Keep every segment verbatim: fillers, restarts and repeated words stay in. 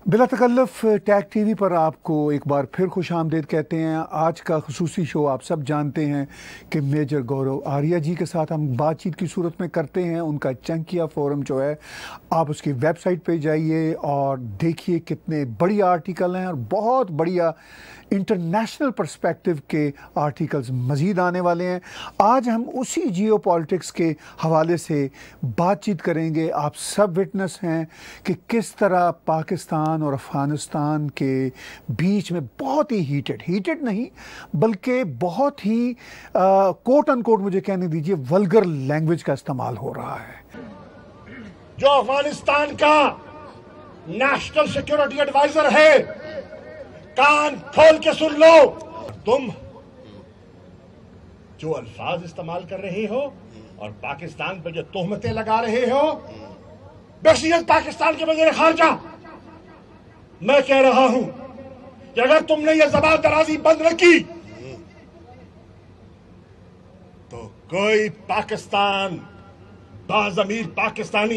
बिला तकल्लुफ़ tag TV पर आपको एक बार फिर खुश आमदीद कहते हैं। आज का खुसूसी शो आप सब जानते हैं कि मेजर गौरव आर्या जी के साथ हम बातचीत की सूरत में करते हैं। उनका चंकिया फोरम जो है, आप उसकी वेबसाइट पे जाइए और देखिए कितने बढ़िया आर्टिकल हैं और बहुत बढ़िया इंटरनेशनल पर्सपेक्टिव के आर्टिकल्स मज़ीद आने वाले हैं। आज हम उसी जियो पॉलिटिक्स के हवाले से बातचीत करेंगे। आप सब विटनेस हैं कि किस तरह पाकिस्तान और अफ़गानिस्तान के बीच में बहुत ही हीटेड हीटेड नहीं बल्कि बहुत ही आ, कोट अनकोट मुझे कहने दीजिए वल्गर लैंग्वेज का इस्तेमाल हो रहा है। जो अफगानिस्तान का नेशनल सिक्योरिटी एडवाइजर है, कान खोल के सुन लो। तुम जो अल्फाज इस्तेमाल कर रहे हो और पाकिस्तान पर जो तोहमतें लगा रहे हो, बशरियत पाकिस्तान के वज़ीर खारजा, मैं कह रहा हूं कि अगर तुमने ये जबान दराजी बंद न की तो कोई पाकिस्तान बाज़मीर पाकिस्तानी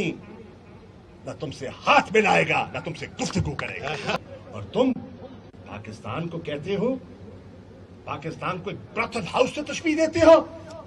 न तुमसे हाथ मिलाएगा न तुमसे गुफ्तगू करेगा। और तुम पाकिस्तान को कहते हो, पाकिस्तान को एक ब्रथल हाउस से तशबीह देते हो।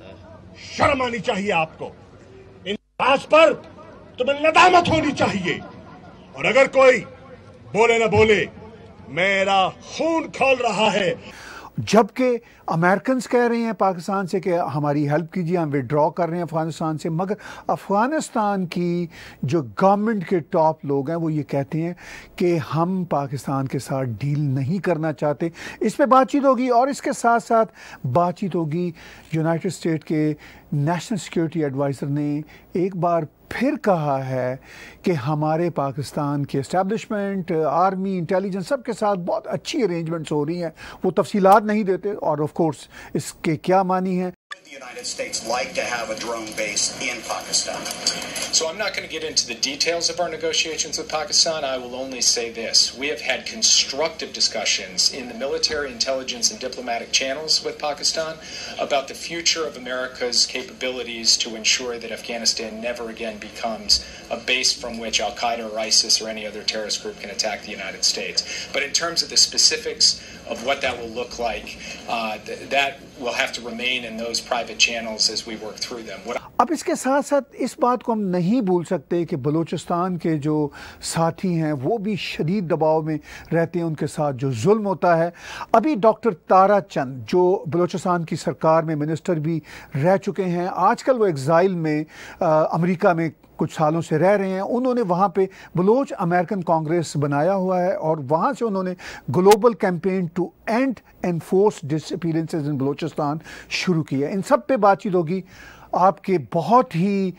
शर्म आनी चाहिए आपको। इन बात पर तुम्हें नदामत होनी चाहिए। और अगर कोई बोले ना बोले, मेरा खून खोल रहा है। जबकि अमेरिकन्स कह रहे हैं पाकिस्तान से कि हमारी हेल्प कीजिए, हम विड्रॉ कर रहे हैं अफ़गानिस्तान से, मगर अफ़गानिस्तान की जो गवर्नमेंट के टॉप लोग हैं वो ये कहते हैं कि हम पाकिस्तान के साथ डील नहीं करना चाहते। इस पे बातचीत होगी और इसके साथ साथ बातचीत होगी यूनाइटेड स्टेट के नेशनल सिक्योरिटी एडवाइज़र ने एक बार फिर कहा है कि हमारे पाकिस्तान के एस्टैब्लिशमेंट, आर्मी, इंटेलिजेंस सब के साथ बहुत अच्छी अरेंजमेंट्स हो रही हैं। वो तफसीलात नहीं देते और ऑफ कोर्स इसके क्या मानी है। The United States like to have a drone base in Pakistan. So I'm not going to get into the details of our negotiations with Pakistan. I will only say this. We have had constructive discussions in the military, intelligence, and diplomatic channels with Pakistan about the future of America's capabilities to ensure that Afghanistan never again becomes a base from which Al-Qaeda or ISIS or any other terrorist group can attack the United States. But in terms of the specifics of what that will look like, uh, th- that will have to remain in those private channels as we work through them. What अब इसके साथ साथ इस बात को हम नहीं भूल सकते कि बलूचिस्तान के जो साथी हैं वो भी शदीद दबाव में रहते हैं, उनके साथ जो जुल्म होता है। अभी डॉक्टर तारा चंद जो बलूचिस्तान की सरकार में मिनिस्टर भी रह चुके हैं, आजकल वो एग्ज़ाइल में आ, अमेरिका में कुछ सालों से रह रहे हैं। उन्होंने वहाँ पे बलोच अमेरिकन कांग्रेस बनाया हुआ है और वहाँ से उन्होंने global campaign to end enforce disappearances in Balochistan शुरू की है। इन सब पे बातचीत होगी आपके बहुत ही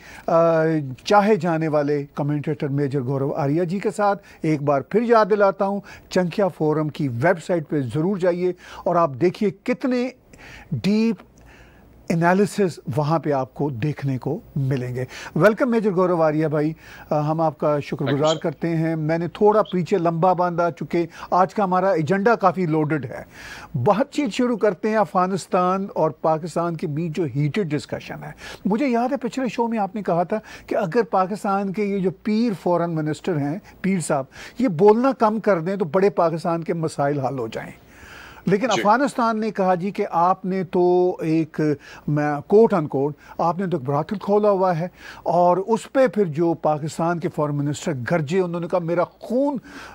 चाहे जाने वाले कमेंटेटर मेजर गौरव आर्या जी के साथ। एक बार फिर याद दिलाता हूँ, चंकिया फोरम की वेबसाइट पे ज़रूर जाइए और आप देखिए कितने डीप एनालिसिस वहाँ पे आपको देखने को मिलेंगे। वेलकम मेजर गौरव आर्या भाई, आ, हम आपका शुक्रगुजार करते हैं। मैंने थोड़ा पीछे लंबा बांधा चुके, आज का हमारा एजेंडा काफ़ी लोडेड है। बातचीत शुरू करते हैं अफ़गानिस्तान और पाकिस्तान के बीच जो हीटेड डिस्कशन है। मुझे याद है पिछले शो में आपने कहा था कि अगर पाकिस्तान के ये जो पीर फॉरेन मिनिस्टर हैं, पीर साहब, ये बोलना कम कर दें तो बड़े पाकिस्तान के मसाइल हल हो जाएँ। लेकिन अफगानिस्तान ने कहा जी कि आपने तो एक कोट अनकोट आपने तो एक ब्राथल खोला हुआ है और उस पर फिर जो पाकिस्तान के फॉरेन मिनिस्टर गरजे, उन्होंने कहा मेरा खून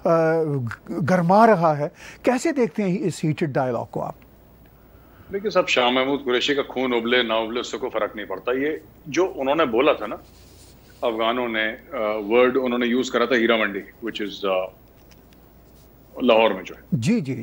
गरमा रहा है। कैसे देखते हैं इस हीटेड डायलॉग को आप? देखिए सब, शाह महमूद कुरैशी का खून उबले ना उबले उससे कोई फर्क नहीं पड़ता। ये जो उन्होंने बोला था ना, अफगानों ने वर्ड उन्होंने यूज करा था हीरा मंडी, विच इज लाहौर में जो है। जी जी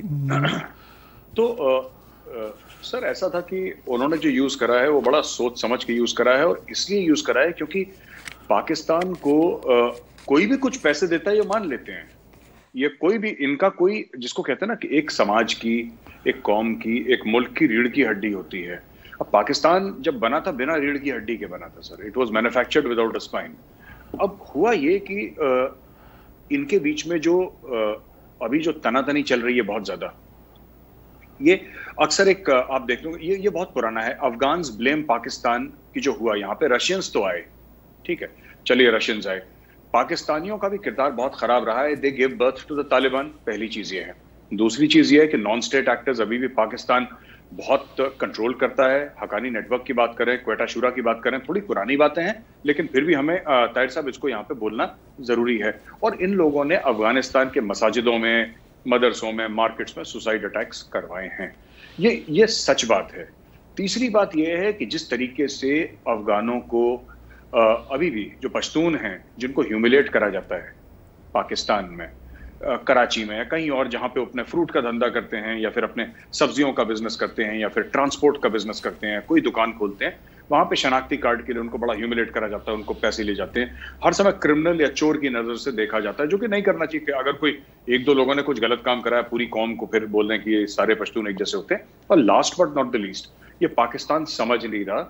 तो आ, आ, सर ऐसा था कि उन्होंने जो यूज करा है वो बड़ा सोच समझ के यूज करा है और इसलिए यूज करा है क्योंकि पाकिस्तान को आ, कोई भी कुछ पैसे देता है ये मान लेते हैं। ये कोई भी इनका कोई, जिसको कहते हैं ना कि एक समाज की, एक कौम की, एक मुल्क की रीढ़ की हड्डी होती है। अब पाकिस्तान जब बना था बिना रीढ़ की हड्डी के बना था sir, it was manufactured without a spine. अब हुआ ये कि आ, इनके बीच में जो आ, अभी जो तनातनी चल रही है बहुत ज्यादा, ये अक्सर एक आप देख लो, ये ये बहुत पुराना है। अफगान्स ब्लेम पाकिस्तान की जो हुआ, यहाँ पे रशियंस तो आए, ठीक है, चलिए रशियंस आए, पाकिस्तानियों का भी किरदार बहुत खराब रहा है। They give birth to the Taliban, पहली चीज ये है। दूसरी चीज ये है कि नॉन स्टेट एक्टर्स अभी भी पाकिस्तान बहुत कंट्रोल करता है। हकानी नेटवर्क की बात करें, क्वेटा शूरा की बात करें, थोड़ी पुरानी बातें हैं, लेकिन फिर भी हमें ताहिर साहब इसको यहाँ पे बोलना जरूरी है। और इन लोगों ने अफगानिस्तान के मसाजिदों में, मदरसों में, मार्केट्स में सुसाइड अटैक्स करवाए हैं। ये ये सच बात है। तीसरी बात यह है कि जिस तरीके से अफगानों को अभी भी जो पश्तून हैं जिनको ह्यूमिलेट करा जाता है पाकिस्तान में, कराची में या कहीं और जहां पे अपने फ्रूट का धंधा करते हैं या फिर अपने सब्जियों का बिजनेस करते हैं या फिर ट्रांसपोर्ट का बिजनेस करते हैं, कोई दुकान खोलते हैं, वहां पे शनाख्ती कार्ड के लिए उनको बड़ा ह्यूमिलेट करा जाता है, उनको पैसे ले जाते हैं, हर समय क्रिमिनल या चोर की नजर से देखा जाता है, जो कि नहीं करना चाहिए। अगर कोई एक दो लोगों ने कुछ गलत काम करा है, पूरी कौम को फिर बोल दें कि ये सारे पश्तून एक जैसे होते हैं। और last but not the least, ये पाकिस्तान समझ नहीं रहा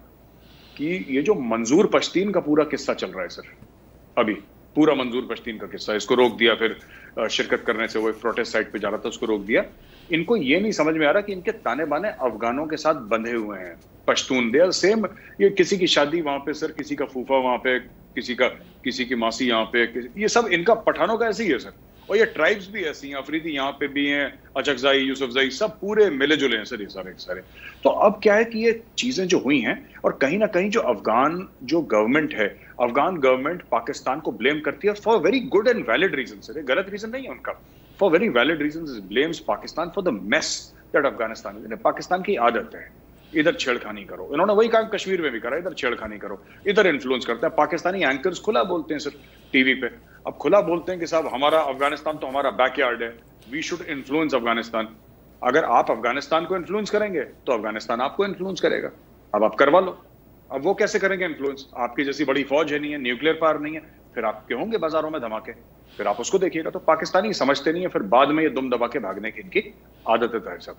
कि ये जो मंजूर पश्तीन का पूरा किस्सा चल रहा है सर, अभी पूरा मंजूर पश्तीन का किस्सा, इसको रोक दिया, फिर शिरकत करने से वो एक प्रोटेस्ट साइट पे जा रहा था, उसको रोक दिया। इनको ये नहीं समझ में आ रहा कि इनके ताने बाने अफगानों के साथ बंधे हुए हैं पश्तून। They are same. ये किसी की शादी वहां पे सर, किसी का फूफा वहां पे, किसी का किसी की मासी यहाँ पे, ये सब इनका पठानों का ऐसे ही है सर। और ये ट्राइब्स भी ऐसी हैं, अफरीदी यहाँ पे भी हैं, अचकजाई, यूसुफजाई, सब पूरे मिले जुले हैं सर ये सारे सारे। तो अब क्या है कि ये चीजें जो हुई हैं, और कहीं ना कहीं जो अफगान जो गवर्नमेंट है, अफगान गवर्नमेंट पाकिस्तान को ब्लेम करती है for very good and valid reason sir, गलत रीजन नहीं है उनका, for very valid reason blames Pakistan for the mess that Afghanistan is. Pakistan की आदत है इधर छेड़खानी करो, इन्होंने वही काम कश्मीर में भी करा, इधर छेड़खानी करो, इधर इन्फ्लुएंस करते हैं। पाकिस्तानी एंकर्स खुला बोलते हैं सर टीवी पे, अब खुला बोलते हैं कि साहब हमारा अफगानिस्तान तो हमारा बैकयार्ड है, वी शुड इन्फ्लुएंस अफगानिस्तान। अगर आप अफगानिस्तान को इन्फ्लुएंस करेंगे तो अफगानिस्तान आपको इन्फ्लुएंस करेगा। अब आप करवा लो। अब वो कैसे करेंगे इन्फ्लुएंस? आपकी जैसी बड़ी फौज है नहीं है, न्यूक्लियर पावर नहीं है, फिर आपके होंगे बाजारों में धमाके, फिर आप उसको देखिएगा। तो पाकिस्तानी समझते नहीं है, फिर बाद में ये दुम दबा के भागने की इनकी आदत है ताहिर साहब।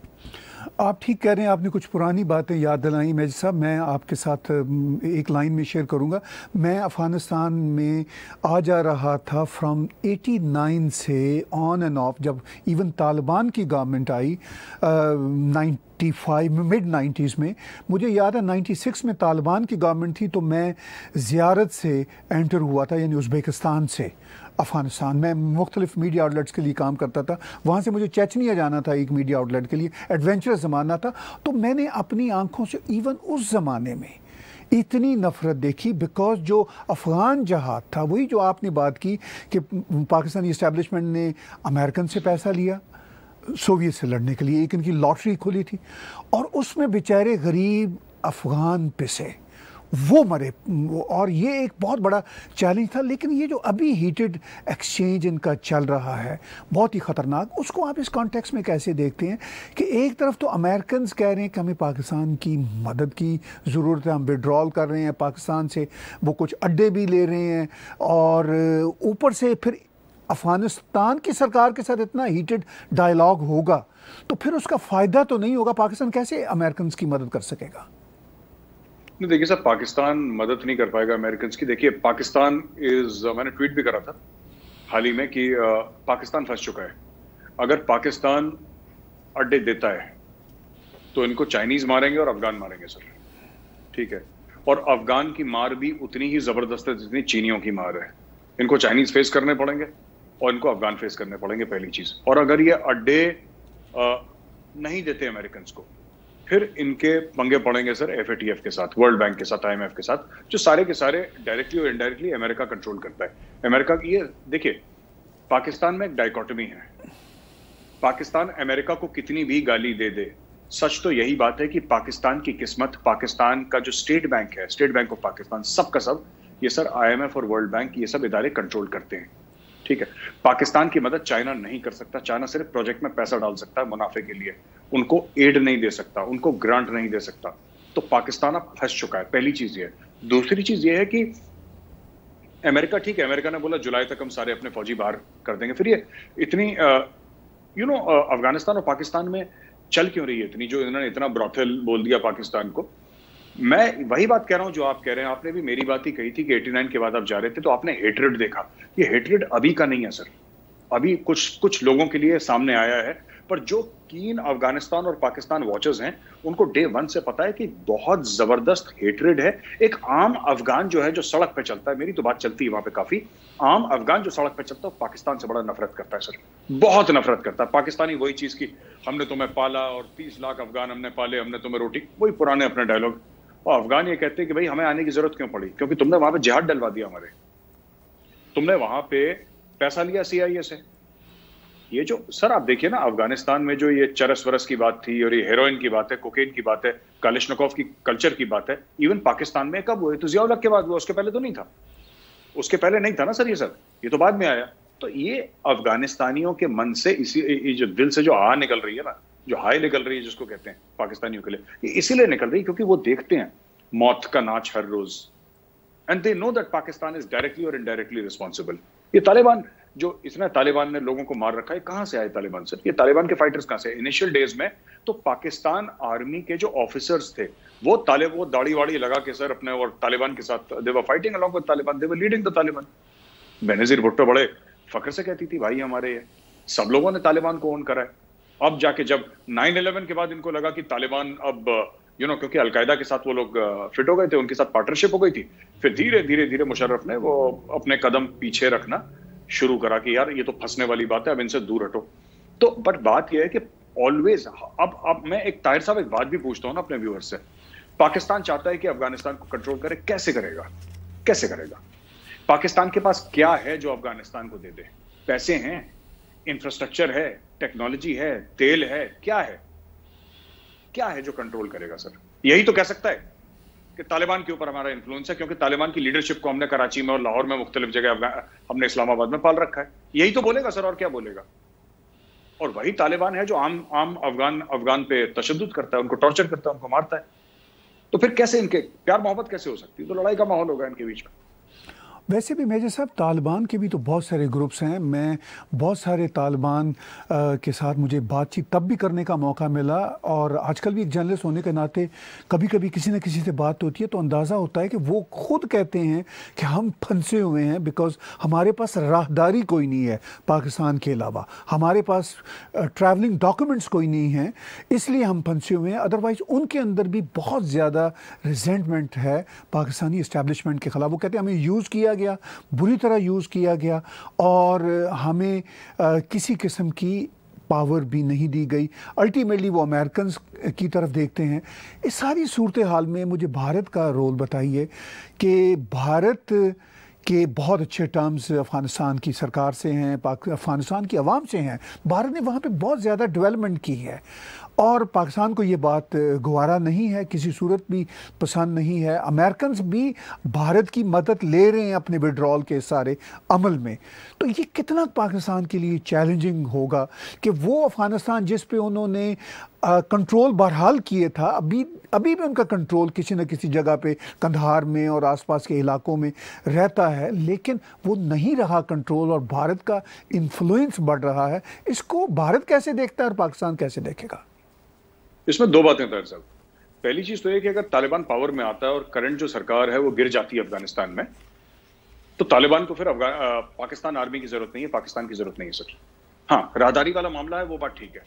आप ठीक कह रहे हैं, आपने कुछ पुरानी बातें याद दिलाई मेजर साहब। मैं आपके साथ एक लाइन में शेयर करूंगा। मैं अफ़गानिस्तान में आ जा रहा था फ्रॉम नवासी से ऑन एंड ऑफ, जब इवन तालिबान की गवर्नमेंट आई नाइन्टी फाइव में, मिड नाइन्टीज़ में। मुझे याद है नाइन्टी सिक्स में तालिबान की गवर्नमेंट थी, तो मैं ज़ियारत से एंटर हुआ था, यानी उज़्बेकिस्तान से अफ़गानिस्तान। मैं मुख्तलिफ मीडिया आउटलेट्स के लिए काम करता था, वहाँ से मुझे चेचनिया जाना था एक मीडिया आउटलेट के लिए, एडवेंचरस ज़माना था। तो मैंने अपनी आंखों से इवन उस ज़माने में इतनी नफ़रत देखी, बिकॉज जो अफ़गान जहाद था, वही जो आपने बात की कि पाकिस्तानी इस्टेब्लिशमेंट ने अमेरिकन से पैसा लिया सोवियत से लड़ने के लिए, एक इनकी लॉटरी खुली थी, और उसमें बेचारे गरीब अफ़गान पिसे, वो मरे। और ये एक बहुत बड़ा चैलेंज था। लेकिन ये जो अभी हीटेड एक्सचेंज इनका चल रहा है, बहुत ही ख़तरनाक, उसको आप इस कॉन्टेक्स्ट में कैसे देखते हैं कि एक तरफ तो अमेरिकन कह रहे हैं कि हमें पाकिस्तान की मदद की ज़रूरत है, हम विड्रॉल कर रहे हैं पाकिस्तान से, वो कुछ अड्डे भी ले रहे हैं, और ऊपर से फिर अफ़गानिस्तान की सरकार के साथ इतना हीटेड डायलॉग होगा, तो फिर उसका फ़ायदा तो नहीं होगा। पाकिस्तान कैसे अमेरिकन की मदद कर सकेगा? नहीं, देखिए साहब, पाकिस्तान मदद नहीं कर पाएगा अमेरिकन की। देखिए पाकिस्तान इज, मैंने ट्वीट भी करा था हाल ही में कि आ, पाकिस्तान फंस चुका है। अगर पाकिस्तान अड्डे देता है तो इनको चाइनीज मारेंगे और अफगान मारेंगे सर, ठीक है। और अफगान की मार भी उतनी ही जबरदस्त है जितनी चीनियों की मार है। इनको चाइनीज फेस करने पड़ेंगे और इनको अफगान फेस करने पड़ेंगे, पहली चीज। और अगर ये अड्डे आ, नहीं देते अमेरिकन को, फिर इनके पंगे पड़ेंगे sir F A T F के साथ, वर्ल्ड बैंक के साथ, आई एम एफ के साथ, जो सारे के सारे डायरेक्टली और इनडायरेक्टली अमेरिका कंट्रोल करता है। अमेरिका की, ये देखिए पाकिस्तान में एक डायकोटमी है। पाकिस्तान अमेरिका को कितनी भी गाली दे दे, सच तो यही बात है कि पाकिस्तान की किस्मत, पाकिस्तान का जो स्टेट बैंक है, स्टेट बैंक ऑफ पाकिस्तान, सब का सब ये सर आई एम एफ और वर्ल्ड बैंक, ये सब इदारे कंट्रोल करते हैं, ठीक है। पाकिस्तान की मदद चाइना नहीं कर सकता। चाइना सिर्फ प्रोजेक्ट में पैसा डाल सकता है मुनाफे के लिए, उनको एड नहीं दे सकता, उनको ग्रांट नहीं दे सकता। तो पाकिस्तान अब फंस चुका है, पहली चीज ये है। दूसरी चीज ये है कि अमेरिका, ठीक है, अमेरिका ने बोला जुलाई तक हम सारे अपने फौजी बाहर कर देंगे। फिर ये इतनी यू नो अफगानिस्तान और पाकिस्तान में चल क्यों रही है इतनी, जो इन्होंने इतना ब्रॉथल बोल दिया पाकिस्तान को। मैं वही बात कह रहा हूं जो आप कह रहे हैं। आपने भी मेरी बात ही कही थी कि नवासी के बाद आप जा रहे थे तो आपने हेट्रेड देखा। ये हेट्रेड अभी का नहीं है सर, अभी कुछ कुछ लोगों के लिए सामने आया है। पर जो कीन अफगानिस्तान और पाकिस्तान वॉचर्स हैं उनको डे वन से पता है कि बहुत जबरदस्त हेट्रेड है। एक आम अफगान जो है जो सड़क पे चलता है, मेरी तो बात चलती है वहां पे काफी, आम अफगान जो सड़क पे चलता है पाकिस्तान से बड़ा नफरत करता है सर, बहुत नफरत करता है। पाकिस्तानी वही चीज की हमने तुम्हें पाला और तीस लाख अफगान हमने पाले, हमने तुम्हें रोटी, वही पुराने अपने डायलॉग। और अफगान ये कहते हैं कि भाई हमें आने की जरूरत क्यों पड़ी, क्योंकि तुमने वहां पे जिहाद डलवा दिया हमारे, तुमने वहां पे पैसा लिया सीआईए से। ये जो सर आप देखिए ना अफगानिस्तान में जो ये चरस वरस की बात थी और ये हेरोइन की बात है, कोकेन की बात है, कालिशनिकोव की कल्चर की बात है, इवन पाकिस्तान में कब हुए? तो जिया उल हक के बाद हुआ, उसके पहले तो नहीं था, उसके पहले नहीं था ना सर ये सब, ये तो बाद में आया। तो ये अफगानिस्तानियों के मन से इसी ये जो दिल से जो आ निकल रही है ना, जो हाय निकल रही है जिसको कहते हैं पाकिस्तानियों के लिए, ये इसीलिए निकल रही है क्योंकि वो देखते हैं मौत का नाच हर रोज, and they know that Pakistan is directly और इनडायरेक्टली रिस्पॉन्सिबल। ये तालिबान जो इतना तालिबान ने लोगों को मार रखा है, कहां से आए तालिबान सर? ये तालिबान के फाइटर्स कहां से? इनिशियल डेज में तो पाकिस्तान आर्मी के जो ऑफिसर्स थे वो तालिब वो दाढ़ी वाड़ी लगा के सर अपने और तालिबान के साथ they were fighting along with Taliban, they were leading the Taliban. Benazir Bhutto बड़े फख्र से कहती थी भाई हमारे ये सब लोगों ने तालिबान को ओन करा है। अब जाके जब नाइन इलेवन के बाद इनको लगा कि तालिबान अब यू नो क्योंकि अलकायदा के साथ वो लोग फिट हो गए थे, उनके साथ पार्टनरशिप हो गई थी, फिर धीरे धीरे धीरे मुशर्रफ ने वो अपने कदम पीछे रखना शुरू करा कि यार ये तो फंसने वाली बात है, अब इनसे दूर हटो। तो बट बात यह है कि ऑलवेज अब अब मैं एक ताहिर साहब एक बात भी पूछता हूं ना अपने व्यूअर्स से, पाकिस्तान चाहता है कि अफगानिस्तान को कंट्रोल करे, कैसे करेगा? कैसे करेगा? पाकिस्तान के पास क्या है जो अफगानिस्तान को दे दे? पैसे हैं, इंफ्रास्ट्रक्चर है, टेक्नोलॉजी है, तेल है, क्या है? क्या है जो कंट्रोल करेगा सर? यही तो कह सकता है कि तालिबान के ऊपर हमारा इन्फ्लुएंस है, क्योंकि तालिबान की लीडरशिप को हमने कराची में और लाहौर में मुख्तलिफ जगह हमने इस्लामाबाद में पाल रखा है। यही तो बोलेगा सर, और क्या बोलेगा? और वही तालिबान है जो आम आम अफगान अफगान पे तशद्दुद करता है, उनको टॉर्चर करता है, उनको मारता है। तो फिर कैसे इनके प्यार मोहब्बत कैसे हो सकती है? तो लड़ाई का माहौल होगा इनके बीच में। वैसे भी मेजर साहब तालिबान के भी तो बहुत सारे ग्रुप्स हैं, मैं बहुत सारे तालिबान के साथ मुझे बातचीत तब भी करने का मौका मिला, और आजकल भी एक जर्नलिस्ट होने के नाते कभी कभी किसी न किसी से बात होती है तो अंदाज़ा होता है कि वो खुद कहते हैं कि हम फंसे हुए हैं, बिकॉज हमारे पास राहदारी कोई नहीं है पाकिस्तान के अलावा, हमारे पास ट्रैवलिंग डॉक्यूमेंट्स कोई नहीं है, इसलिए हम फंसे हुए हैं। अदरवाइज़ उनके अंदर भी बहुत ज़्यादा रिजेंटमेंट है पाकिस्तानी इस्टेब्लिशमेंट के ख़िलाफ़। वो कहते हैं हमें यूज़ किया गया, बुरी तरह यूज़ किया गया, और हमें आ, किसी किस्म की पावर भी नहीं दी गई। अल्टीमेटली वो अमेरिकन की तरफ देखते हैं। इस सारी सूरत हाल में मुझे भारत का रोल बताइए कि भारत के बहुत अच्छे टर्म्स अफ़गानिस्तान की सरकार से हैं, अफ़गानिस्तान की आवाम से हैं, भारत ने वहाँ पे बहुत ज़्यादा डेवलपमेंट की है, और पाकिस्तान को ये बात गवारा नहीं है, किसी सूरत भी पसंद नहीं है। अमेरिकन्स भी भारत की मदद ले रहे हैं अपने विड्रॉल के सारे अमल में। तो ये कितना पाकिस्तान के लिए चैलेंजिंग होगा कि वो अफ़गानिस्तान जिस पे उन्होंने कंट्रोल बहरहाल किए था, अभी अभी भी उनका कंट्रोल किसी न किसी जगह पे कंधार में और आसपास के इलाकों में रहता है, लेकिन वो नहीं रहा कंट्रोल और भारत का इन्फ्लुएंस बढ़ रहा है। इसको भारत कैसे देखता है और पाकिस्तान कैसे देखेगा? इसमें दो बातें ताहिर साहब। पहली चीज तो ये कि अगर तालिबान पावर में आता है और करंट जो सरकार है वो गिर जाती है अफगानिस्तान में, तो तालिबान को फिर पाकिस्तान आर्मी की जरूरत नहीं है, पाकिस्तान की जरूरत नहीं है सर। हाँ, राहदारी वाला मामला है, वो बात ठीक है,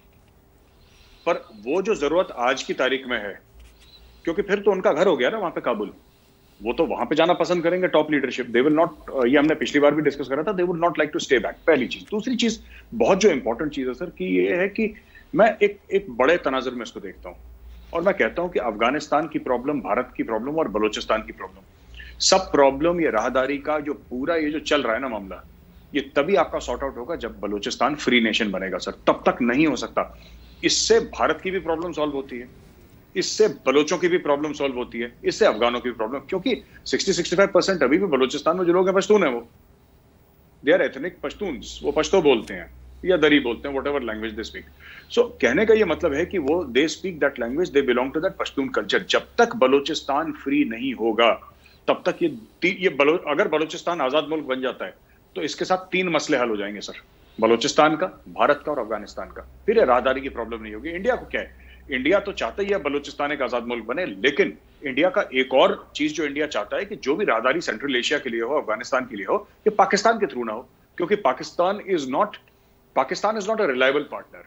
पर वो जो जरूरत आज की तारीख में है, क्योंकि फिर तो उनका घर हो गया ना वहां पे काबुल, वो तो वहां पे जाना पसंद करेंगे top leadership. They will not, ये हमने पिछली बार भी डिस्कस करा था, they will not like to stay back, पहली चीज। दूसरी चीज बहुत जो इंपॉर्टेंट चीज है सर कि ये है कि मैं एक एक बड़े तनाजुर में इसको देखता हूं, और मैं कहता हूं कि अफगानिस्तान की प्रॉब्लम, भारत की प्रॉब्लम और बलूचिस्तान की प्रॉब्लम, सब प्रॉब्लम ये राहदारी का जो पूरा ये जो चल रहा है ना मामला, ये तभी आपका सॉर्ट आउट होगा जब बलूचिस्तान फ्री नेशन बनेगा सर, तब तक नहीं हो सकता। इससे भारत की भी प्रॉब्लम सॉल्व होती है, इससे बलोचों की भी प्रॉब्लम सॉल्व होती है, इससे अफगानों की भी प्रॉब्लम, क्योंकि साठ से पैंसठ परसेंट अभी भी बलूचिस्तान में जो लोग हैं पश्तून है, वो दे आर एथनिक पश्तून्स, वो पश्तो बोलते हैं या दरी बोलते हैं, whatever language they speak. So कहने का ये मतलब है कि वो they speak that language, they belong to that Pashtun culture. जब तक बलूचिस्तान फ्री नहीं होगा तब तक ये ये बलो, अगर बलूचिस्तान आजाद मुल्क बन जाता है तो इसके साथ तीन मसले हल हो जाएंगे सर, बलूचिस्तान का, भारत का और अफगानिस्तान का। फिर राहदारी की प्रॉब्लम नहीं होगी। इंडिया को क्या है, इंडिया तो चाहता ही है बलूचिस्तान एक आजाद मुल्क बने, लेकिन इंडिया का एक और चीज जो इंडिया चाहता है कि जो भी राहदारी सेंट्रल एशिया के लिए हो, अफगानिस्तान के लिए हो, ये पाकिस्तान के थ्रू ना हो, क्योंकि Pakistan is not Pakistan is not a reliable partner.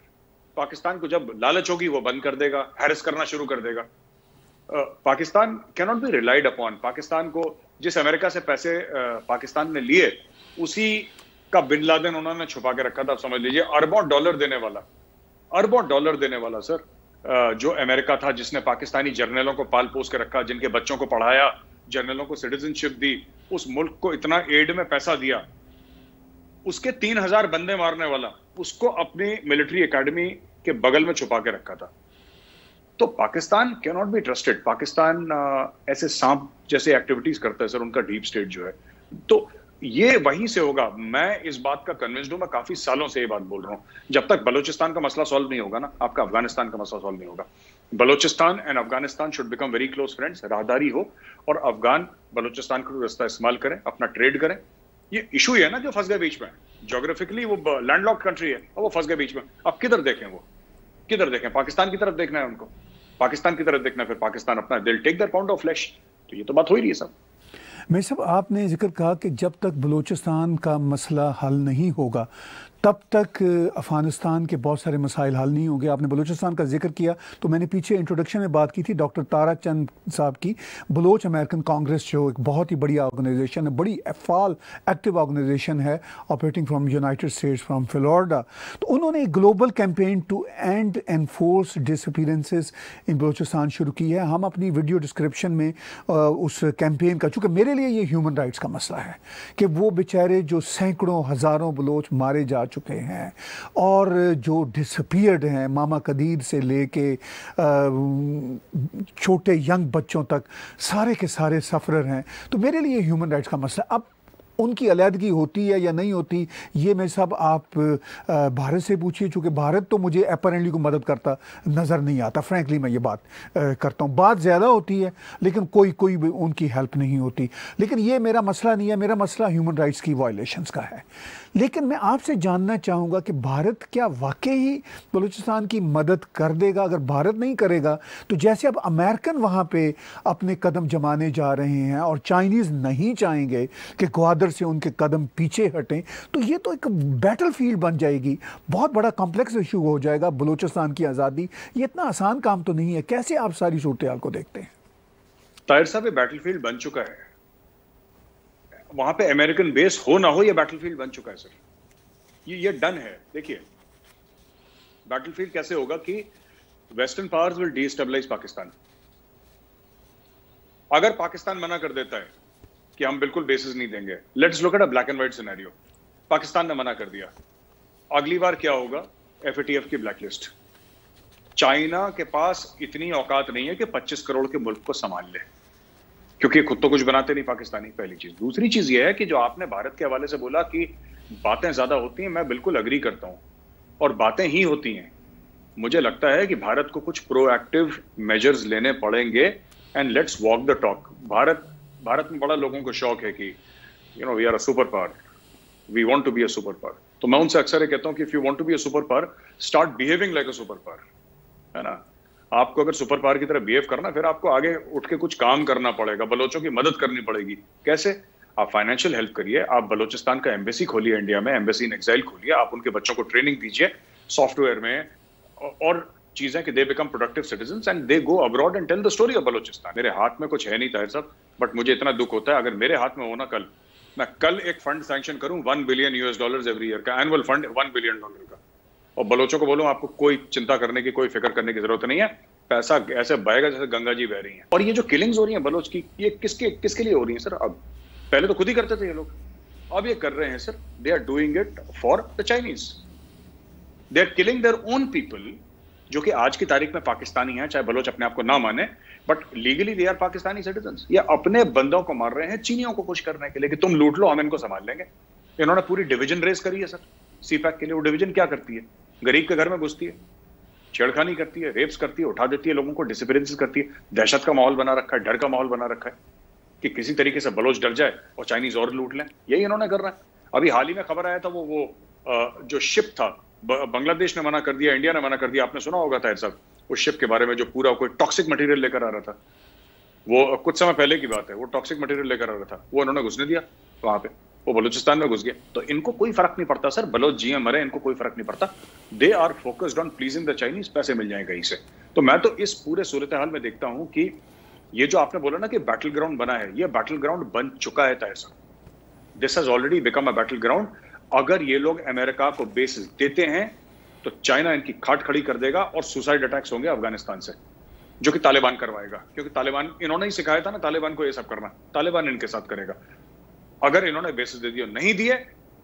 Pakistan को जब लालच होगी वो बंद कर देगा, हैरेस करना शुरू कर देगा। Pakistan can not be relied upon. Pakistan को जिस अमेरिका से पैसे पाकिस्तान ने लिए उसी का बिन लादेन उन्होंने छुपा के रखा था। आप समझ लीजिए अरबों डॉलर देने वाला, अरबों डॉलर देने वाला सर जो अमेरिका था, जिसने पाकिस्तानी जर्नलों को पाल पोस के रखा, जिनके बच्चों को पढ़ाया, जर्नलों को सिटीजनशिप दी, उस मुल्क को इतना एड में पैसा दिया, उसके तीन हजार बंदे मारने वाला, उसको अपनी मिलिट्री एकेडमी के बगल में छुपा के रखा था। तो Pakistan can not be trusted. Pakistan ऐसे सांप जैसे एक्टिविटीज करता है सर, उनका डीप स्टेट जो है। तो ये वहीं से होगा। मैं इस बात का कन्विंस्ड हूं, मैं काफी सालों से ये बात बोल रहा हूं। जब तक बलूचिस्तान का मसला सॉल्व नहीं होगा ना, आपका अफगानिस्तान का मसला सॉल्व नहीं होगा। Balochistan and Afghanistan should become very close friends, राहदारी हो, और अफगान बलूचिस्तान का रास्ता इस्तेमाल करें, अपना ट्रेड करें। ये इशू है ना जो फंस गए बीच में, ज्योग्राफिकली वो लैंडलॉक्ड कंट्री है और वो फंस गए बीच में। अब किधर देखें, वो किधर देखें? पाकिस्तान की तरफ देखना है उनको, पाकिस्तान की तरफ देखना है, फिर पाकिस्तान अपना दिल take their pound of flesh. तो ये तो बात हो ही रही है सब। मैं सब आपने जिक्र कहा कि जब तक बलूचिस्तान का मसला हल नहीं होगा तब तक अफ़गानिस्तान के बहुत सारे मसाइल हल नहीं होंगे। आपने बलूचिस्तान का जिक्र किया तो मैंने पीछे इंट्रोडक्शन में बात की थी डॉक्टर तारा चंद साहब की। बलोच अमेरिकन कांग्रेस जो एक बहुत ही बड़ी ऑर्गेनाइजेशन है, बड़ी फाल एक्टिव ऑर्गेनाइजेशन है, operating from United States from Florida. तो उन्होंने एक global campaign to end enforce disappearances in Balochistan शुरू की है। हम अपनी वीडियो डिस्क्रिप्शन में उस कैंपेन का, चूँकि मेरे लिए ये ह्यूमन राइट्स का मसला है कि वो बेचारे जो सैकड़ों हज़ारों बलोच मारे जा चुके हैं और जो डिसअपीयर्ड हैं, मामा कदीर से लेके छोटे यंग बच्चों तक, सारे के सारे सफरर हैं। तो मेरे लिए ह्यूमन राइट्स का मसला, अब उनकी अलहदगी होती है या नहीं होती ये मैं सब आप भारत से पूछिए, चूँकि भारत तो मुझे अपरेंटली को मदद करता नज़र नहीं आता। फ्रैंकली मैं ये बात करता हूँ, बात ज़्यादा होती है लेकिन कोई कोई भी उनकी हेल्प नहीं होती। लेकिन ये मेरा मसला नहीं है, मेरा मसला ह्यूमन राइट्स की वायलेशंस का है। लेकिन मैं आपसे जानना चाहूँगा कि भारत क्या वाकई ही बलूचिस्तान की मदद कर देगा? अगर भारत नहीं करेगा तो जैसे अब अमेरिकन वहाँ पे अपने कदम जमाने जा रहे हैं और चाइनीज़ नहीं चाहेंगे कि ग्वादर से उनके कदम पीछे हटें, तो ये तो एक बैटल फील्ड बन जाएगी, बहुत बड़ा कॉम्प्लेक्स इशू हो जाएगा बलूचिस्तान की आज़ादी। ये इतना आसान काम तो नहीं है। कैसे आप सारी सूरत हाल को देखते हैं? ताहिर साहब, ये बैटल फील्ड बन चुका है। वहां पे अमेरिकन बेस हो ना हो, ये बैटलफील्ड बन चुका है सर। ये ये डन है। देखिए बैटलफील्ड कैसे होगा कि western powers will destabilise Pakistan. अगर पाकिस्तान मना कर देता है कि हम बिल्कुल बेसिस नहीं देंगे, let's look at a black and white scenario. Pakistan ने मना कर दिया, अगली बार क्या होगा? एफएटीएफ की ब्लैकलिस्ट। चाइना के पास इतनी औकात नहीं है कि पच्चीस करोड़ के मुल्क को संभाल ले, क्योंकि खुद तो कुछ बनाते नहीं पाकिस्तानी, पहली चीज। दूसरी चीज यह है कि जो आपने भारत के हवाले से बोला कि बातें ज्यादा होती हैं, मैं बिल्कुल अग्री करता हूं, और बातें ही होती हैं। मुझे लगता है कि भारत को कुछ प्रोएक्टिव मेजर्स लेने पड़ेंगे, and let's walk the talk. Bharat Bharat में बड़ा लोगों को शौक है कि you know we are a super power, we want to be a super power. तो मैं उनसे अक्सर ये कहता हूं कि if you want to be a super power, start behaving like a super power, है ना। आपको अगर सुपर पावर की तरह बिहेव करना, फिर आपको आगे उठ के कुछ काम करना पड़ेगा, बलोचों की मदद करनी पड़ेगी। कैसे? आप फाइनेंशियल हेल्प करिए, आप बलोचिस्तान का एम्बेसी खोलिए इंडिया में, एम्बेसी इन एक्साइल खोलिए, आप उनके बच्चों को ट्रेनिंग दीजिए सॉफ्टवेयर में और चीजें कि they become productive citizens and they go abroad and tell the story of Balochistan. मेरे हाथ में कुछ है नहीं ताहिर साहब, बट मुझे इतना दुख होता है अगर मेरे हाथ में हो ना, कल मैं कल एक फंड सैंक्शन करूं one billion US dollars every year का, annual fund one billion dollar का, और बलोचों को बोलूं आपको कोई चिंता करने की, कोई फिक्र करने की जरूरत नहीं है, पैसा ऐसे बहेगा जैसे गंगा जी बह रही हैं। और ये जो किलिंग्स हो रही हैं बलोच की, ये किसके किसके लिए हो रही हैं सर? अब पहले तो खुद ही करते थे ये लोग, अब ये कर रहे हैं sir. They are doing it for the Chinese, they are killing their own people, जो कि आज की तारीख में पाकिस्तानी हैं, चाहे बलोच अपने आप को ना माने, but legally they are Pakistani citizens. ये अपने बंदों को मार रहे हैं चीनियों को खुश करने के लिए कि तुम लूट लो, हम इनको संभाल लेंगे। इन्होंने पूरी डिवीजन रेस करी है सर सीपैक के लिए। वो डिवीजन क्या करती है? गरीब के घर में घुसती है, छेड़खानी करती है, रेप्स करती है, उठा देती है लोगों को, डिसअपीयरेंसेस करती है, दहशत का माहौल बना रखा है, डर का माहौल बना रखा है कि किसी तरीके से बलोच डर जाए और चाइनीज और लूट लें। यही इन्होंने कर रहा है। अभी हाल ही में खबर आया था, वो वो जो शिप था, बांग्लादेश ने मना कर दिया, इंडिया ने मना कर दिया, आपने सुना होगा ताहिर साहब उस शिप के बारे में, जो पूरा कोई टॉक्सिक मटेरियल लेकर आ रहा था। वो कुछ समय पहले की बात है, वो टॉक्सिक मटेरियल लेकर आ रहा था, वो उन्होंने घुसने दिया वहां पे। वो बलूचिस्तान में घुस गए, तो इनको कोई फर्क नहीं पड़ता सर, बलोच जिए मरे इनको कोई फर्क नहीं पड़ता। They are focused on pleasing the Chinese, पैसे मिल जाए कहीं से। तो मैं तो इस पूरे सूरत हाल में देखता हूं कि ये जो आपने बोला ना कि बैटल ग्राउंड बना है, ये बैटल ग्राउंड बन चुका है तय sir. This has already become a battle ground. अगर ये लोग अमेरिका को बेस देते हैं तो चाइना इनकी खाट खड़ी कर देगा और सुसाइड अटैक्स होंगे अफगानिस्तान से, जो कि तालिबान करवाएगा, क्योंकि तालिबान इन्होंने ही सिखाया था ना तालिबान को ये सब करना, तालिबान इनके साथ करेगा। अगर इन्होंने बेसिस दे दिया, नहीं दिए,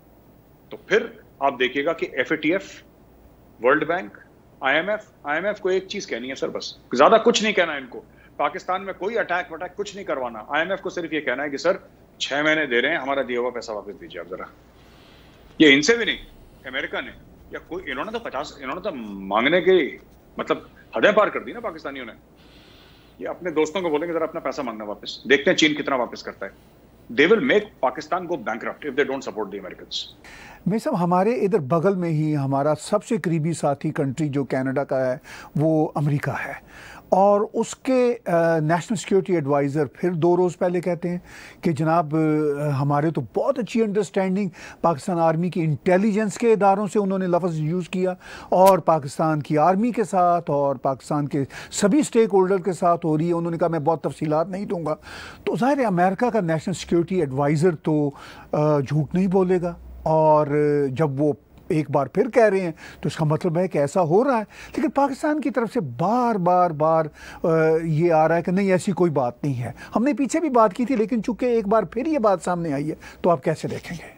तो फिर आप देखिएगा कि F A T F, world bank, IMF IMF को एक चीज कहनी है सर, बस ज्यादा कुछ नहीं कहना इनको, पाकिस्तान में कोई अटैक वटैक कुछ नहीं करवाना। आईएमएफ को सिर्फ ये कहना है कि सर छह महीने दे रहे हैं, हमारा दिया हुआ पैसा वापस दीजिए आप जरा। ये इनसे भी नहीं, अमेरिका ने या कोई, इन्होंने तो पचास इन्होंने तो मांगने की मतलब हदें पार कर दी ना पाकिस्तानियों ने। ये अपने दोस्तों को बोलेंगे जरा अपना पैसा मांगना वापस, देखते हैं चीन कितना वापस करता है। They will make Pakistan go bankrupt if they don't support the Americans. मैं सब हमारे इधर बगल में ही हमारा सबसे करीबी साथी कंट्री जो कनाडा का है वो अमेरिका है, और उसके नेशनल सिक्योरिटी एडवाइज़र फिर दो रोज़ पहले कहते हैं कि जनाब आ, हमारे तो बहुत अच्छी अंडरस्टैंडिंग पाकिस्तान आर्मी की इंटेलिजेंस के इदारों से, उन्होंने लफ्ज़ यूज़ किया, और पाकिस्तान की आर्मी के साथ और पाकिस्तान के सभी स्टेक होल्डर के साथ हो रही है। उन्होंने कहा मैं बहुत तफसीलात नहीं दूंगा। तो ज़ाहिर है अमेरिका का नेशनल सिक्योरिटी एडवाइज़र तो झूठ नहीं बोलेगा, और जब वो एक बार फिर कह रहे हैं तो इसका मतलब है कि ऐसा हो रहा है। लेकिन पाकिस्तान की तरफ से बार बार बार ये आ रहा है कि नहीं ऐसी कोई बात नहीं है। हमने पीछे भी बात की थी, लेकिन चूंकि एक बार फिर ये बात सामने आई है, तो आप कैसे देखेंगे?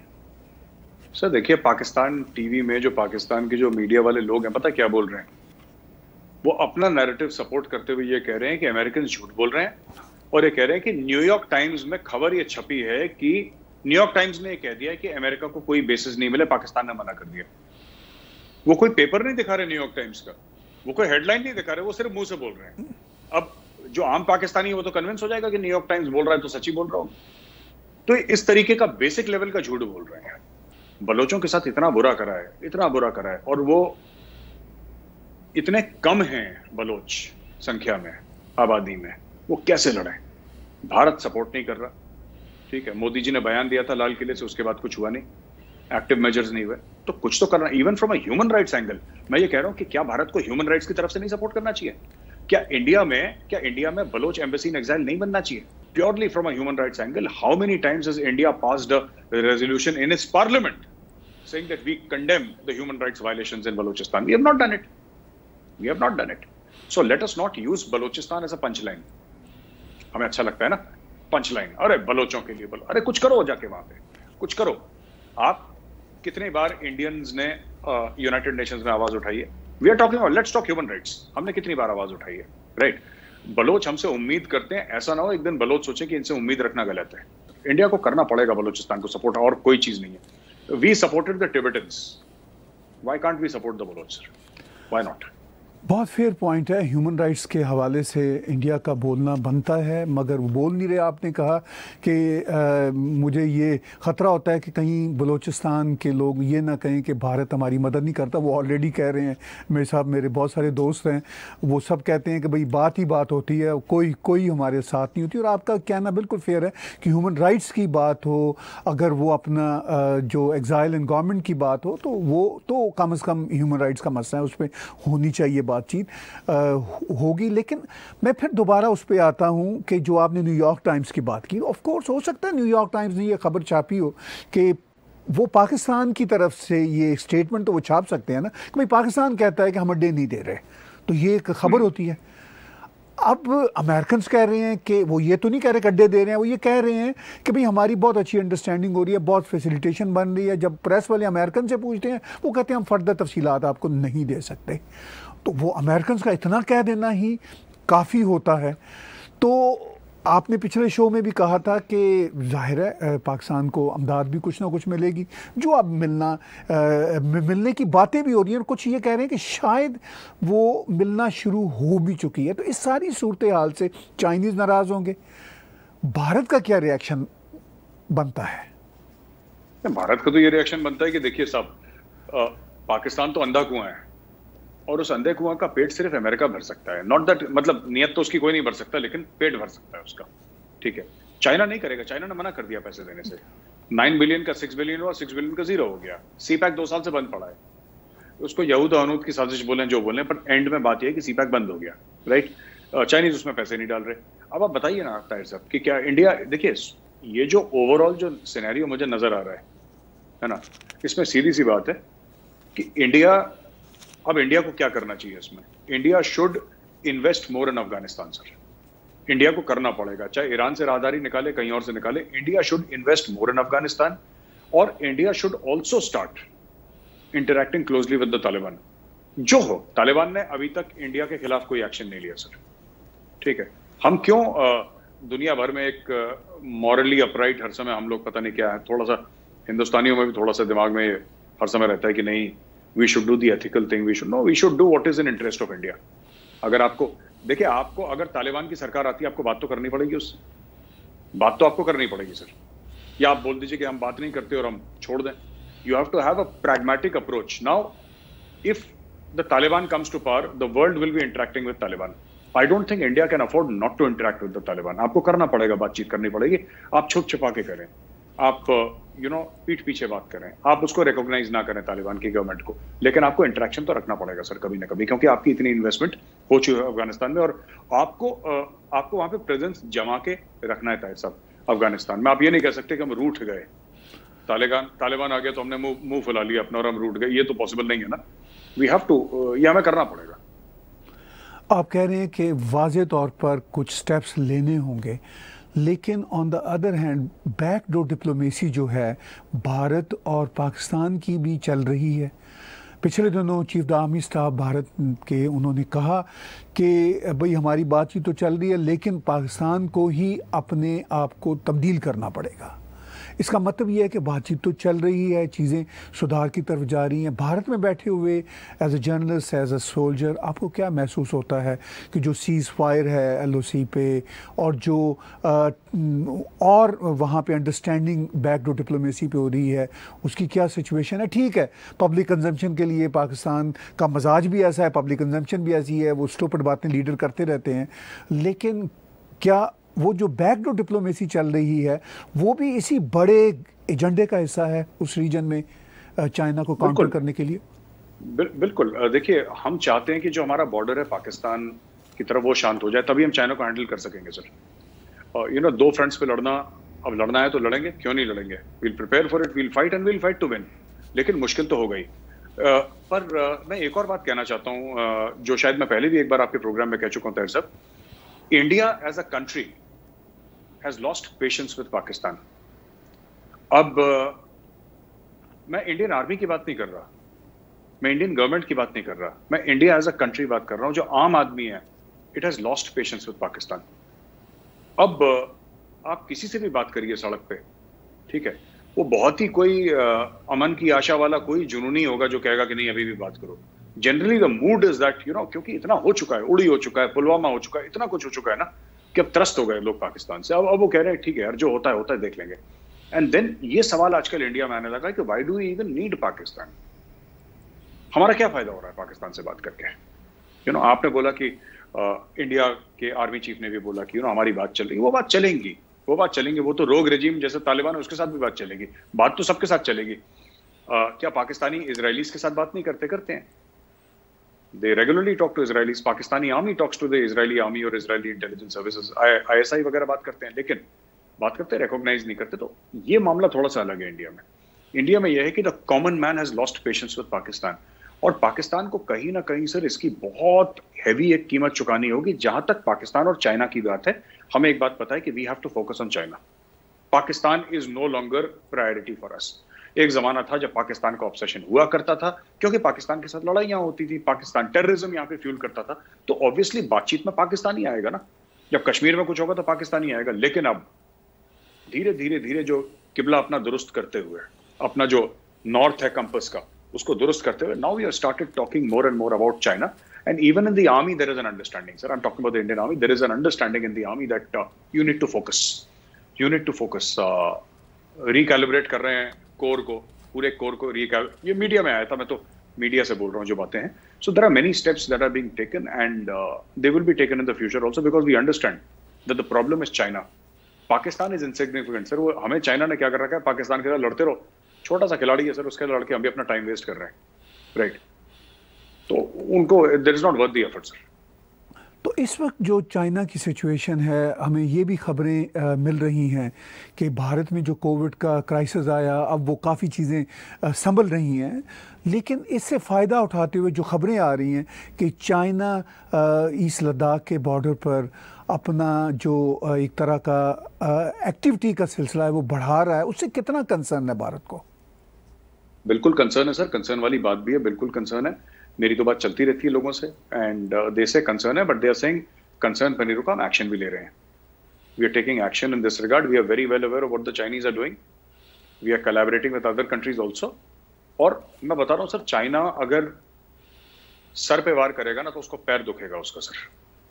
सर देखिए, पाकिस्तान टीवी में जो पाकिस्तान के जो मीडिया वाले लोग हैं, पता क्या बोल रहे हैं? वो अपना नैरेटिव सपोर्ट करते हुए ये कह रहे हैं कि अमेरिकन झूठ बोल रहे हैं, और ये कह रहे हैं कि न्यूयॉर्क टाइम्स में खबर ये छपी है कि न्यूयॉर्क टाइम्स ने कह दिया है कि अमेरिका को कोई बेसिस नहीं मिले, पाकिस्तान ने मना कर दिया। वो कोई पेपर नहीं दिखा रहे न्यूयॉर्क टाइम्स का, वो कोई हेडलाइन नहीं दिखा रहे, वो सिर्फ मुंह से बोल रहे हैं। अब जो आम पाकिस्तानी है वो तो कन्विंस हो जाएगा कि न्यूयॉर्क टाइम्स बोल रहा है तो सच्ची बोल रहा हूं। तो इस तरीके का बेसिक लेवल का झूठ बोल रहे हैं। बलोचों के साथ इतना बुरा करा है, इतना बुरा करा है, और वो इतने कम हैं बलोच संख्या में, आबादी में, वो कैसे लड़े? भारत सपोर्ट नहीं कर रहा, ठीक है। मोदी जी ने बयान दिया था लाल किले से, उसके बाद कुछ हुआ नहीं, एक्टिव मेजर्स नहीं हुए, तो कुछ तो करना। Even from a human rights angle मैं ये कह रहा हूं कि क्या भारत को ह्यूमन राइट्स की तरफ से नहीं सपोर्ट करना चाहिए? क्या इंडिया में क्या इंडिया में बलोच एम्बेसी इन एग्जाइल नहीं बनना चाहिए? Purely from a human rights angle, how many times has India passed a resolution in its parliament saying that we condemn the human rights violations in Balochistan? We have not done it. We have not done it. So let us not use Balochistan as a punchline. हमें अच्छा लगता है ना punchline, अरे बलोचों के लिए बोलो, अरे कुछ करो जाके वहां पे, कुछ करो। आप कितनी बार इंडियंस ने यूनाइटेड uh, नेशंस में आवाज उठाई है? We are talking about let's talk human rights, हमने कितनी बार आवाज उठाई है, राइट? बलोच हमसे उम्मीद करते हैं, ऐसा ना हो एक दिन बलोच सोचे कि इनसे उम्मीद रखना गलत है। इंडिया को करना पड़ेगा बलोचिस्तान को सपोर्ट, और कोई चीज नहीं है। We supported the Tibetans. Why can't we support the Baloch, sir? Why not? बहुत फेयर पॉइंट है। ह्यूमन राइट्स के हवाले से इंडिया का बोलना बनता है, मगर वो बोल नहीं रहे। आपने कहा कि आ, मुझे ये ख़तरा होता है कि कहीं बलूचिस्तान के लोग ये ना कहें कि भारत हमारी मदद नहीं करता। वो ऑलरेडी कह रहे हैं। मेरे साथ मेरे बहुत सारे दोस्त हैं, वो सब कहते हैं कि भाई बात ही बात होती है, कोई कोई हमारे साथ नहीं होती। और आपका कहना बिल्कुल फेयर है कि ह्यूमन राइट्स की बात हो, अगर वो अपना आ, जो एग्जाइल एंड गवर्नमेंट की बात हो, तो वो तो कम अज़ कम ह्यूमन राइट्स का मसला है, उस पर होनी चाहिए बातचीत होगी। लेकिन मैं फिर दोबारा उस पर आता हूँ कि जो आपने न्यूयॉर्क टाइम्स की बात की, ऑफ कोर्स हो सकता है न्यूयॉर्क टाइम्स ने ये खबर छापी हो कि वो पाकिस्तान की तरफ से ये स्टेटमेंट तो वो छाप सकते हैं ना कि भाई पाकिस्तान कहता है कि हम अड्डे नहीं दे रहे, तो ये एक खबर होती है। अब अमेरिकन कह रहे हैं कि वो ये तो नहीं कह रहे कि अड्डे दे रहे हैं, वो ये कह रहे हैं कि भाई हमारी बहुत अच्छी अंडरस्टैंडिंग हो रही है, बहुत फैसिलिटेशन बन रही है। जब प्रेस वाले अमेरिकन से पूछते हैं, वो कहते हैं हम फर्दर तफसीलात आपको नहीं दे सकते। तो वो अमेरिकन का इतना कह देना ही काफ़ी होता है। तो आपने पिछले शो में भी कहा था कि जाहिर है पाकिस्तान को अमदाद भी कुछ ना कुछ मिलेगी, जो अब मिलना आ, मिलने की बातें भी हो रही हैं, और कुछ ये कह रहे हैं कि शायद वो मिलना शुरू हो भी चुकी है। तो इस सारी सूरत हाल से चाइनीज़ नाराज़ होंगे, भारत का क्या रिएक्शन बनता है? भारत का तो ये रिएक्शन बनता है कि देखिए साहब, पाकिस्तान तो अंधा कुआं है, और उस अंधे कुआं का पेट सिर्फ अमेरिका भर सकता है। नॉट दैट, मतलब नियत तो उसकी कोई नहीं भर सकता, लेकिन पेट भर सकता है उसका, ठीक है। चाइना नहीं करेगा, चाइना ने मना कर दिया पैसे देने से। नाइन बिलियन का सिक्स बिलियन हुआ, सिक्स बिलियन का जीरो हो गया। सी पैक दो साल से बंद पड़ा है, उसको यहूद अनूद की साजिश बोलें जो बोलें, पर एंड में बात यह है कि सी पैक बंद हो गया, राइट। चाइनीज उसमें पैसे नहीं डाल रहे। अब आप बताइए ना ताहिर साहब कि क्या इंडिया, देखिए ये जो ओवरऑल जो सिनेरियो मुझे नजर आ रहा है है ना, इसमें सीधी सी बात है कि इंडिया, अब इंडिया को क्या करना चाहिए इसमें? India should invest more in Afghanistan sir. India को करना पड़ेगा, चाहे ईरान से राहदारी निकाले, कहीं और से निकाले, India should invest more in Afghanistan. और India should also start interacting closely with the Taliban. जो हो, तालिबान ने अभी तक इंडिया के खिलाफ कोई एक्शन नहीं लिया सर, ठीक है। हम क्यों आ, दुनिया भर में एक मॉरली अपराइट हर समय हम लोग पता नहीं क्या है, थोड़ा सा हिंदुस्तानियों में भी थोड़ा सा दिमाग में हर समय रहता है कि नहीं, we should do the ethical thing, we should no, we should do what is in interest of India. अगर आपको, देखिए आपको अगर तालिबान की सरकार आती है, आपको बात तो करनी पड़ेगी उससे, बात तो आपको करनी पड़ेगी सर। या आप बोल दीजिए कि हम बात नहीं करते और हम छोड़ दें। You have to have a pragmatic approach. Now, if the Taliban comes to power, the world will be interacting with Taliban. I don't think India can afford not to interact with the Taliban. आपको करना पड़ेगा, बातचीत करनी पड़ेगी। आप छुप छिपा के करें, आप यू नो पीठ पीछे बात करें, आप उसको रिकॉग्नाइज ना करें तालिबान की गवर्नमेंट को, लेकिन आपको इंटरेक्शन तो रखना पड़ेगा सर कभी ना कभी, क्योंकि आपकी इतनी इन्वेस्टमेंट हो चुकी है अफगानिस्तान में, और आपको आपको वहां पे प्रेजेंस जमा के रखना है ताहिर साहब अफगानिस्तान में। आप ये नहीं कह सकते कि हम रूठ गए, तालिबान तालिबान आ गया तो हमने मुंह मुंह फुला लिया अपना और हम रूठ गए, ये तो पॉसिबल नहीं है ना। वी हैव टू, ये हमें करना पड़ेगा। आप कह रहे हैं कि वाज़े तौर पर कुछ स्टेप्स लेने होंगे, लेकिन on the other hand backdoor diplomacy जो है भारत और पाकिस्तान की भी चल रही है। पिछले दिनों chief the army staff Bharat के उन्होंने कहा कि भाई हमारी बातचीत तो चल रही है, लेकिन पाकिस्तान को ही अपने आप को तब्दील करना पड़ेगा। इसका मतलब ये है कि बातचीत तो चल रही है, चीज़ें सुधार की तरफ जा रही हैं। भारत में बैठे हुए as a journalist, as a soldier, आपको क्या महसूस होता है कि जो सीज़ फायर है एल ओ सी पे, और जो आ, और वहाँ पे अंडरस्टैंडिंग बैकडोर डिप्लोमेसी पे हो रही है, उसकी क्या सिचुएशन है? ठीक है, पब्लिक कंजम्पशन के लिए पाकिस्तान का मजाज भी ऐसा है, पब्लिक कंजम्पशन भी ऐसी है, वो स्टूपिड बातें लीडर करते रहते हैं, लेकिन क्या वो जो बैकडोर डिप्लोमेसी चल रही है वो भी इसी बड़े एजेंडे का हिस्सा है उस रीजन में चाइना को काउंटर करने के लिए? बिल, बिल्कुल। देखिए, हम चाहते हैं कि जो हमारा बॉर्डर है पाकिस्तान की तरफ वो शांत हो जाए, तभी हम चाइना को हैंडल कर सकेंगे सर। यू नो दो फ्रंट्स पे लड़ना, अब लड़ना है तो लड़ेंगे, क्यों नहीं लड़ेंगे? We'll prepare for it, we'll fight and we'll fight to win. लेकिन मुश्किल तो हो गई। uh, पर uh, मैं एक और बात कहना चाहता हूँ, uh, जो शायद मैं पहले भी एक बार आपके प्रोग्राम में कह चुका हूँ ताहिर साहब, India as a country has lost patience with Pakistan. अब मैं इंडियन आर्मी की बात नहीं कर रहा, मैं इंडियन गवर्नमेंट की बात नहीं कर रहा, मैं इंडिया एज अ कंट्री बात कर रहा हूं। जो आम आदमी है, it has lost patience with Pakistan. अब आप किसी से भी बात करिए सड़क पे, ठीक है, वो बहुत ही कोई अमन की आशा वाला कोई जुनूनी होगा जो कहेगा कि नहीं अभी भी बात करो। Generally the mood is that you know, क्योंकि इतना हो चुका है, उड़ी हो चुका है, पुलवामा हो चुका है, इतना कुछ हो चुका है ना कि अब त्रस्त हो गए लोग पाकिस्तान से। अब अब वो कह रहे हैं ठीक है यार, जो होता है होता है, देख लेंगे। एंड देन ये सवाल आजकल इंडिया में आने लगा कि why do we even need Pakistan? हमारा क्या फायदा हो रहा है पाकिस्तान से बात करके? यू नो आपने बोला कि आ, इंडिया के आर्मी चीफ ने भी बोला कि यू नो हमारी बात चल रही है, वो बात चलेंगी, वो बात चलेंगी, वो तो रोग रेजिम जैसे तालिबान है उसके साथ भी बात चलेगी, बात तो सबके साथ चलेगी। आ, क्या पाकिस्तानी इजरायलीज के साथ बात नहीं करते? करते हैं। They regularly talk to Israelis. Pakistani army talks to the Israeli army or Israeli intelligence services. I S I वगैरह बात करते हैं, लेकिन बात करते हैं, recognize नहीं करते। तो ये मामला थोड़ा सा अलग है इंडिया में। इंडिया में यह है कि the common man has lost patience with Pakistan, और पाकिस्तान को कहीं ना कहीं सर इसकी बहुत हैवी एक कीमत चुकानी होगी। जहां तक पाकिस्तान और चाइना की बात है, हमें एक बात पता है कि we have to focus on China. Pakistan is no longer priority for us. एक जमाना था जब पाकिस्तान का ऑब्सेशन हुआ करता था, क्योंकि पाकिस्तान के साथ लड़ाइयां होती थी, पाकिस्तान टेररिज्म यहाँ पे फ्यूल करता था, तो ऑब्वियसली बातचीत में पाकिस्तान ही आएगा ना। जब कश्मीर में कुछ होगा तो पाकिस्तान ही आएगा। लेकिन अब धीरे धीरे धीरे जो किबला अपना दुरुस्त करते हुए, अपना जो नॉर्थ है कंपस का, उसको दुरुस्त करते हुए, now we have started talking more and more about China. And even in the army there is an understanding, sir I am talking about the Indian army, there is an understanding in the army that you need to focus, you need to focus. Recalibrate कर रहे हैं core को, पूरे core को रिकैल, ये media में आया था, मैं तो मीडिया से बोल रहा हूँ जो बातें हैं। So there are many steps that are being taken and they will be taken in the future also, because we understand that the problem is China, Pakistan is insignificant sir. वो हमें चाइना ने क्या कर रखा है, पाकिस्तान के साथ लड़ते रहो, छोटा सा खिलाड़ी है सर, उसके लड़के हम भी अपना टाइम वेस्ट कर रहे हैं, राइट? तो उनको there is not worth the effort sir. तो इस वक्त जो चाइना की सिचुएशन है, हमें ये भी खबरें मिल रही हैं कि भारत में जो कोविड का क्राइसिस आया, अब वो काफ़ी चीज़ें संभल रही हैं, लेकिन इससे फ़ायदा उठाते हुए जो खबरें आ रही हैं कि चाइना ईस्ट लद्दाख के बॉर्डर पर अपना जो एक तरह का एक्टिविटी का सिलसिला है वो बढ़ा रहा है, उससे कितना कंसर्न है भारत को? बिल्कुल कंसर्न है सर, कंसर्न वाली बात भी है, बिल्कुल कंसर्न है। मेरी तो बात चलती रहती है लोगों से, एंड दे से कंसर्न है, but they are saying concern पे नहीं रुका, हम एक्शन भी ले रहे हैं। We are taking action in this regard, we are very well aware of what the Chinese are doing, we are collaborating with other countries also. और मैं बता रहा हूँ सर, चाइना अगर सर पे वार करेगा ना तो उसको पैर दुखेगा उसका सर।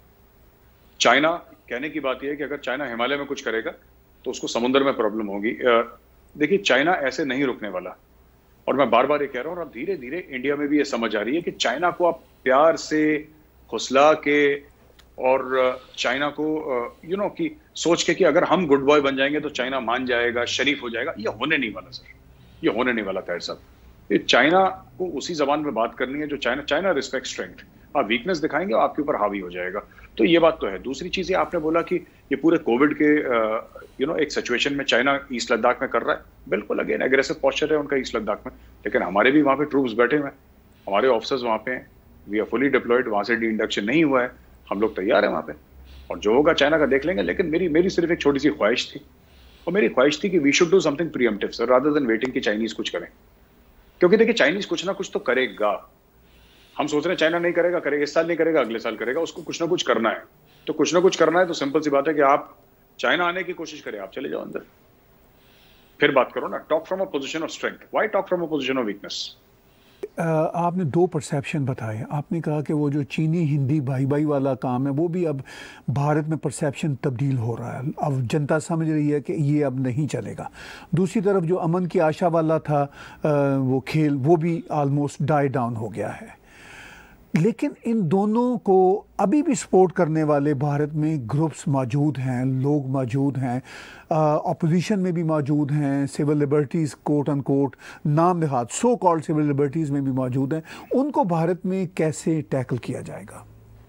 चाइना, कहने की बात यह है कि अगर चाइना हिमालय में कुछ करेगा तो उसको समुद्र में प्रॉब्लम होगी। देखिए चाइना ऐसे नहीं रुकने वाला, और मैं बार बार ये कह रहा हूँ, और धीरे धीरे इंडिया में भी ये समझ आ रही है कि चाइना को आप प्यार से हौसला के और चाइना को यू नो कि सोच के कि अगर हम गुड बॉय बन जाएंगे तो चाइना मान जाएगा, शरीफ हो जाएगा, ये होने नहीं वाला सर, ये होने नहीं वाला ताहिर साहब। ये चाइना को उसी जबान में बात करनी है जो चाइना चाइना रिस्पेक्ट स्ट्रेंथ। आप वीकनेस दिखाएंगे और आपके ऊपर हावी हो जाएगा, तो ये बात तो है। दूसरी चीज, आपने बोला कि ये पूरे कोविड के यू नो एक सिचुएशन में चाइना ईस्ट लद्दाख में कर रहा है, बिल्कुल अगेन एग्रेसिव पोस्चर है उनका ईस्ट लद्दाख में, लेकिन हमारे भी वहाँ पे ट्रूप्स बैठे हुए हैं, हमारे ऑफिसर्स वहाँ पे हैं, वी आर फुली डिप्लॉयड, वहाँ से डी इंडक्शन नहीं हुआ है, हम लोग तैयार हैं वहाँ पे, और जो होगा चाइना का देख लेंगे। लेकिन मेरी मेरी सिर्फ एक छोटी सी ख्वाहिश थी, और मेरी ख्वाहिश थी कि we should do something preemptive sir, rather than waiting कि चाइनीज कुछ करें, क्योंकि देखिए चाइनीज कुछ ना कुछ तो करेगा। हम सोच रहे हैं चाइना नहीं करेगा, करेगा इस साल नहीं करेगा, अगले साल करेगा, उसको कुछ ना कुछ करना है। तो कुछ ना कुछ करना है तो सिंपल सी बात है कि आप चाइना आने की कोशिश करें, आप चले जाओ अंदर, फिर बात करो ना। Talk from a position of strength, why talk from a position of weakness? आपने दो परसेप्शन बताए। आपने कहा कि वो जो चीनी हिंदी भाई भाई वाला काम है वो भी अब भारत में परसेप्शन तब्दील हो रहा है, अब जनता समझ रही है कि ये अब नहीं चलेगा। दूसरी तरफ जो अमन की आशा वाला था वो खेल, वो भी ऑलमोस्ट डाई डाउन हो गया है। लेकिन इन दोनों को अभी भी सपोर्ट करने वाले भारत में ग्रुप्स मौजूद हैं, लोग मौजूद हैं, अपोजिशन में भी मौजूद हैं, civil liberties quote unquote नाम देहात सो कॉल्ड सिविल लिबर्टीज़ में भी मौजूद हैं। उनको भारत में कैसे टैकल किया जाएगा?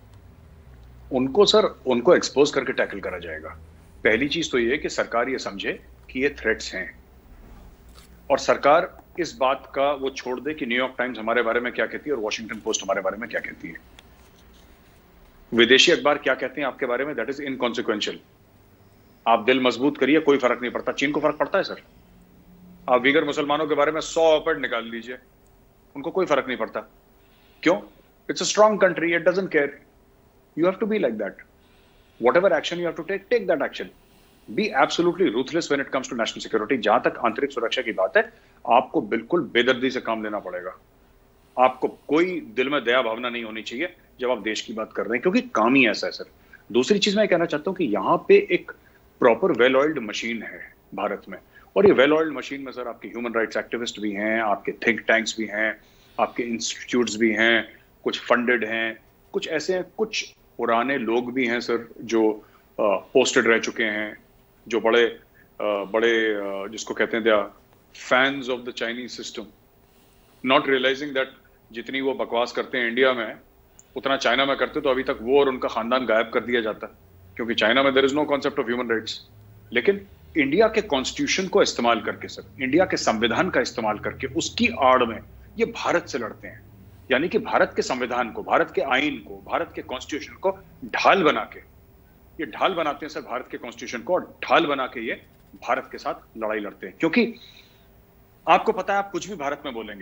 उनको सर उनको एक्सपोज करके टैकल करा जाएगा। पहली चीज तो ये कि सरकार ये समझे कि ये थ्रेट्स हैं, और सरकार इस बात का वो छोड़ दे कि न्यूयॉर्क टाइम्स हमारे बारे में क्या कहती है और वॉशिंगटन पोस्ट हमारे बारे में क्या कहती है, विदेशी अखबार क्या कहते हैं आपके बारे में, दैट इज इनकॉन्सिक्वेंशियल। आप दिल मजबूत करिए, कोई फर्क नहीं पड़ता। चीन को फर्क पड़ता है सर? आप वीगर मुसलमानों के बारे में सौ ऑपेड निकाल लीजिए, उनको कोई फर्क नहीं पड़ता। क्यों? It's a strong country, it doesn't care. You have to be like that. Whatever action you have to take, take that action. Be absolutely ruthless when it comes to national security. जहां तक आंतरिक सुरक्षा की बात है, आपको बिल्कुल बेदर्दी से काम लेना पड़ेगा। आपको कोई दिल में दया भावना नहीं होनी चाहिए जब आप देश की बात कर रहे हैं, क्योंकि काम ही ऐसा है सर। दूसरी चीज मैं कहना चाहता हूं कि यहाँ पे एक प्रॉपर वेल ऑयल्ड मशीन है भारत में, और ये वेल ऑयल्ड मशीन में सर आपके ह्यूमन राइट्स एक्टिविस्ट भी हैं, आपके थिंक टैंक्स भी हैं, आपके इंस्टीट्यूट्स भी हैं, कुछ फंडेड हैं, कुछ ऐसे हैं, कुछ पुराने लोग भी हैं सर जो पोस्टेड रह चुके हैं, जो बड़े आ, बड़े आ, जिसको कहते हैं they are fans of the Chinese system, not realizing that जितनी वो बकवास करते हैं इंडिया में उतना चाइना में करते तो अभी तक वो और उनका खानदान गायब कर दिया जाता, क्योंकि चाइना में there is no concept of human rights. लेकिन इंडिया के कॉन्स्टिट्यूशन को इस्तेमाल करके सर, इंडिया के संविधान का इस्तेमाल करके उसकी आड़ में ये भारत से लड़ते हैं, यानी कि भारत के संविधान को, भारत के आईन को, भारत के कॉन्स्टिट्यूशन को ढाल बना के, ये ढाल बनाते हैं सर भारत के कॉन्स्टिट्यूशन को, और ढाल बना के ये भारत के साथ लड़ाई लड़ते हैं। क्योंकि आपको पता है, आप कुछ भी भारत में बोलेंगे,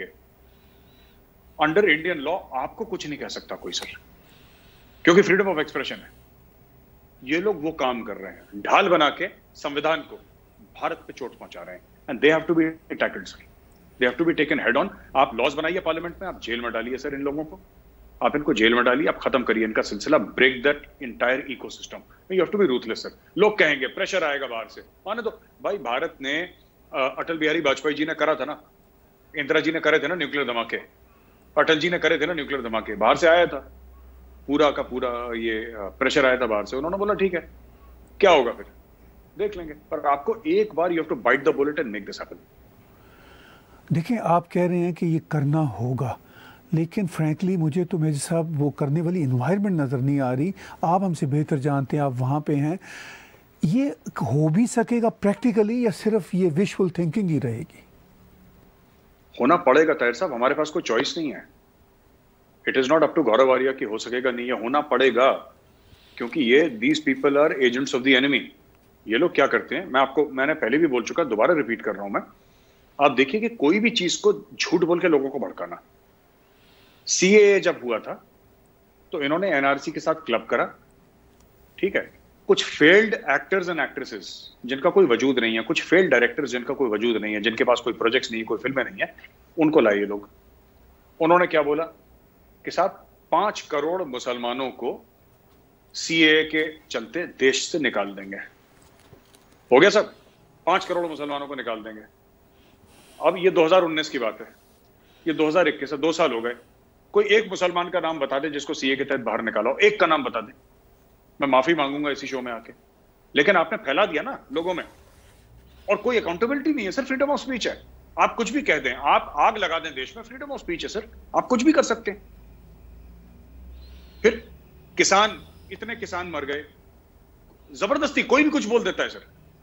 अंडर इंडियन लॉ आपको कुछ नहीं कह सकता कोई सर, क्योंकि फ्रीडम ऑफ एक्सप्रेशन है। ये लोग वो काम कर रहे हैं, ढाल बना के संविधान को भारत पे चोट पहुंचा रहे हैं, and they have to be tackled sir, they have to be taken head on. आप लॉज बनाइए पार्लियामेंट में, आप जेल में डालिए सर इन लोगों को, आप इनको जेल में डालिए, आप खत्म करिए इनका सिलसिला, break that entire ecosystem. You have to be ruthless sir. लोग कहेंगे प्रेशर आएगा बाहर से, माने तो भाई भारत ने अटल बिहारी वाजपेयी जी ने करा था ना, इंदिरा जी ने करे थे ना न्यूक्लियर धमाके, अटल जी ने करे थे ना न्यूक्लियर धमाके, बाहर से आया था पूरा का पूरा, ये प्रेशर आया था बाहर से, उन्होंने बोला ठीक है क्या होगा फिर, देख लेंगे, पर आपको एक बार you have to bite the bullet and make this happen. देखिए, आप कह रहे हैं कि ये करना होगा, लेकिन फ्रैंकली मुझे तो मेरे साहब वो करने वाली इन्वायरमेंट नज़र नहीं आ रही। आप हमसे बेहतर जानते हैं, आप वहाँ पे हैं। ये हो भी सकेगा प्रैक्टिकली या सिर्फ ये विजुअल थिंकिंग ही रहेगी? होना पड़ेगा ताहिर साहब, हमारे पास कोई चॉइस नहीं है। It is not up to Gaurav Arya कि हो सकेगा नहीं, है होना पड़ेगा, क्योंकि ये these people are agents of the enemy. ये लोग क्या करते हैं, मैं आपको मैंने पहले भी बोल चुका, दोबारा रिपीट कर रहा हूं मैं। आप देखिए कि कोई भी चीज को झूठ बोल के लोगों को भड़काना। सीएए जब हुआ था तो इन्होंने एनआरसी के साथ क्लब करा, ठीक है। कुछ फेल्ड एक्टर्स एंड एक्ट्रेसेस जिनका कोई वजूद नहीं है, कुछ फेल्ड डायरेक्टर्स जिनका कोई वजूद नहीं है, जिनके पास कोई प्रोजेक्ट्स नहीं, कोई फिल्में नहीं है, उनको लाए ये लोग। उन्होंने क्या बोला कि साहब पांच करोड़ मुसलमानों को सीएए के चलते देश से निकाल देंगे। हो गया सब, पांच करोड़ मुसलमानों को निकाल देंगे। अब ये दो हज़ार उन्नीस की बात है, ये दो हज़ार इक्कीस है, दो साल हो गए। कोई एक मुसलमान का नाम बता दे जिसको सीए के तहत बाहर निकाला हो, एक का नाम बता दे, मैं माफी मांगूंगा इसी शो में आके। लेकिन आपने फैला दिया ना लोगों में, और कोई अकाउंटेबिलिटी नहीं है सर। फ्रीडम ऑफ स्पीच है, आप कुछ भी कह दें, आप आग लगा दें देश में, फ्रीडम ऑफ स्पीच है सर, आप कुछ भी कर सकते हैं। फिर किसान, इतने किसान मर गए, जबरदस्ती कोई भी कुछ बोल देता है सर।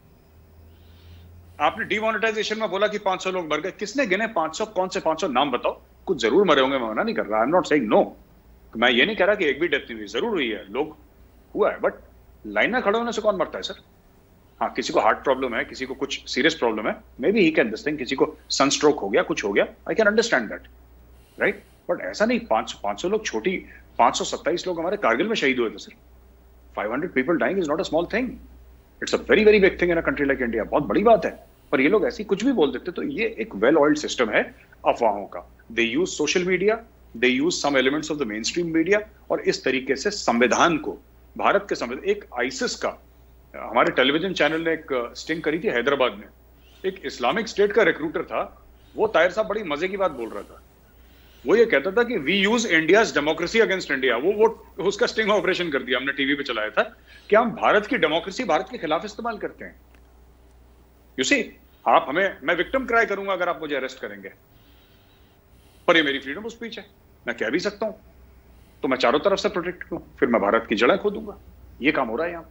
आपने डीमोनेटाइजेशन में बोला कि पांच सौ लोग मर गए, किसने गिने पांच सौ? कौन से पांच सौ नाम बताओ। कुछ जरूर मरे होंगे, मैं मना नहीं कर रहा, I am not saying no, मैं ये नहीं कह रहा कि एक भी डेथ नहीं हुई, जरूर हुई है, लोग हुआ है, बट लाइन में खड़े होने से कौन मरता है सर? हाँ, किसी को हार्ट प्रॉब्लम है, किसी को कुछ सीरियस प्रॉब्लम है, maybe he can this thing, किसी को सनस्ट्रोक हो गया, कुछ हो गया, I can understand that, right. But ऐसा नहीं, पांच पांच सौ लोग, छोटी पांच सौ सत्ताईस लोग हमारे कारगिल में शहीद हुए थे sir. Five hundred people dying is not a small thing, it's a very very big thing in a country like India, बहुत बड़ी बात है। पर ये लोग ऐसी कुछ भी बोल देते, तो ये एक वेल ऑयल्ड सिस्टम है अफवाहों का। They use social media, they use some elements of the mainstream media, और इस तरीके से संविधान को, भारत के संविधान, एक आईसिस का, हमारे टेलीविजन चैनल ने एक स्टिंग करी थी हैदराबाद में, एक इस्लामिक स्टेट का रिक्रूटर था, वो ताहिर साहब बड़ी मजे की बात बोल रहा था। वो ये कहता था कि we use India's democracy against India. वो वो उसका स्टिंग ऑपरेशन कर दिया, हमने टीवी पे चलाया था कि हम भारत की डेमोक्रेसी भारत के खिलाफ इस्तेमाल करते हैं। यू सी, आप हमें, मैं विक्टिम क्राई करूंगा अगर आप मुझे अरेस्ट करेंगे, पर ये मेरी फ्रीडम ऑफ स्पीच है, मैं कह भी सकता हूं, तो मैं चारों तरफ से प्रोटेक्ट करूं, फिर मैं भारत की जड़ें खोदूंगा। ये काम हो रहा है यहाँ पे।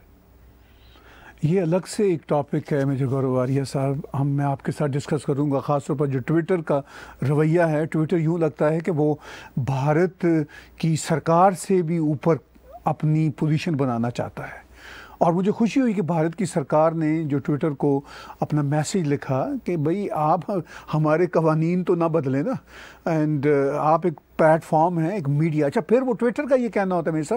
ये अलग से एक टॉपिक है मेजर गौरव आर्या साहब, हम मैं आपके साथ डिस्कस करूंगा, ख़ासतौर पर जो ट्विटर का रवैया है। ट्विटर यूं लगता है कि वो भारत की सरकार से भी ऊपर अपनी पोजीशन बनाना चाहता है, और मुझे खुशी हुई कि भारत की सरकार ने जो ट्विटर को अपना मैसेज लिखा कि भाई आप हमारे कवानीन तो ना बदलें ना, एंड आप एक प्लेटफॉर्म है, एक मीडिया। अच्छा, फिर वो ट्विटर का ये कहना होता है मेरे साहब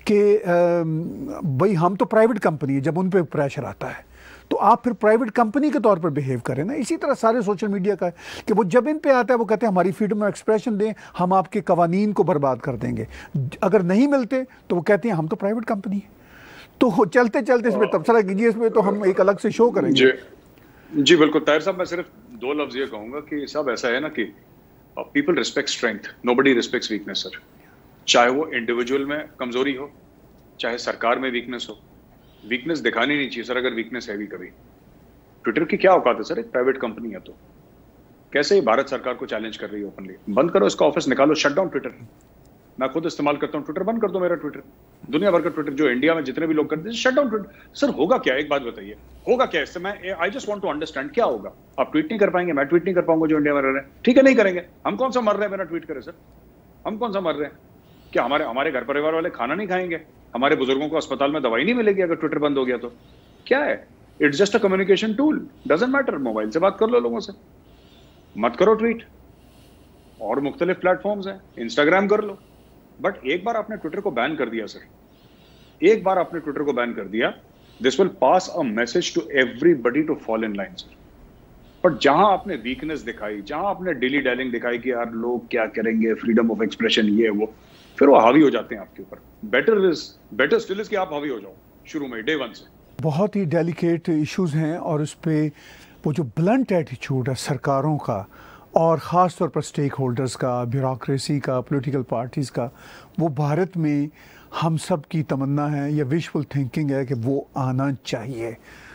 कि भाई हम तो प्राइवेट कंपनी है, जब उन पर प्रेशर आता है तो आप फिर प्राइवेट कंपनी के तौर पर बिहेव करें ना। इसी तरह सारे सोशल मीडिया का है कि वो जब इन पे आता है वो कहते हैं हमारी फ्रीडम ऑफ एक्सप्रेशन दें, हम आपके कवानीन को बर्बाद कर देंगे। अगर नहीं मिलते तो वो कहते हैं हम तो प्राइवेट कंपनी है। तो चलते चलते इसमें तबसरा कीजिए, इसमें तो हम एक अलग से शो करेंगे। जी जी बिल्कुल ताहिर साहब, मैं सिर्फ दो लफ्ज ये कहूंगा कि साहब ऐसा है ना कि people respect strength, nobody respects weakness sir. चाहे वो इंडिविजुअल में कमजोरी हो, चाहे सरकार में वीकनेस हो, वीकनेस दिखानी नहीं चाहिए सर अगर वीकनेस है भी कभी। ट्विटर की क्या औकात है सर, एक प्राइवेट कंपनी है, तो कैसे भारत सरकार को चैलेंज कर रही है ओपनली? बंद करो इसका ऑफिस, निकालो, शट डाउन ट्विटर। मैं खुद इस्तेमाल करता हूँ ट्विटर, बंद कर दो मेरा ट्विटर। दुनिया भर का ट्विटर जो इंडिया में जितने भी लोग करते हैं, शट डाउन ट्विटर। सर होगा क्या, एक बात बताइए, होगा क्या इससे? मैं I just want to understand क्या होगा। आप ट्वीट नहीं कर पाएंगे, मैं ट्वीट नहीं कर पाऊंगा जो इंडिया में रह रहे हैं, ठीक है, नहीं करेंगे। हम कौन सा मर रहे हैं मेरा ट्वीट करे सर? हम कौन सा मर रहे हैं? क्या हमारे हमारे घर परिवार वाले खाना नहीं खाएंगे? हमारे बुजुर्गों को अस्पताल में दवाई नहीं मिलेगी अगर ट्विटर बंद हो गया तो? क्या है, it's just a communication tool, doesn't matter. Mobile से बात कर लो लोगों से, मत करो ट्वीट। और मुख्तलिफ प्लेटफॉर्म्स हैं, इंस्टाग्राम कर लो। बट एक बार आपने ट्विटर को बैन कर दिया सर, एक बार आपने ट्विटर को बैन कर दिया, this will pass a message to everybody to fall in line sir. But जहां आपने वीकनेस दिखाई, जहां आपने डिली डैलिंग दिखाई कि यार लोग क्या करेंगे, फ्रीडम ऑफ एक्सप्रेशन ये वो, फिर वो हावी हो जाते हैं आपके ऊपर। Better is better still is कि आप हावी हो जाओ शुरू में, डे वन से। बहुत ही डेलिकेट इश्यूज हैं, और उस पर वो जो ब्लंट एटीट्यूड है सरकारों का, और ख़ास तौर पर स्टेक होल्डर्स का, ब्यूरोक्रेसी का, पॉलिटिकल पार्टीज़ का, वो भारत में हम सब की तमन्ना है या विजुअल थिंकिंग है कि वो आना चाहिए।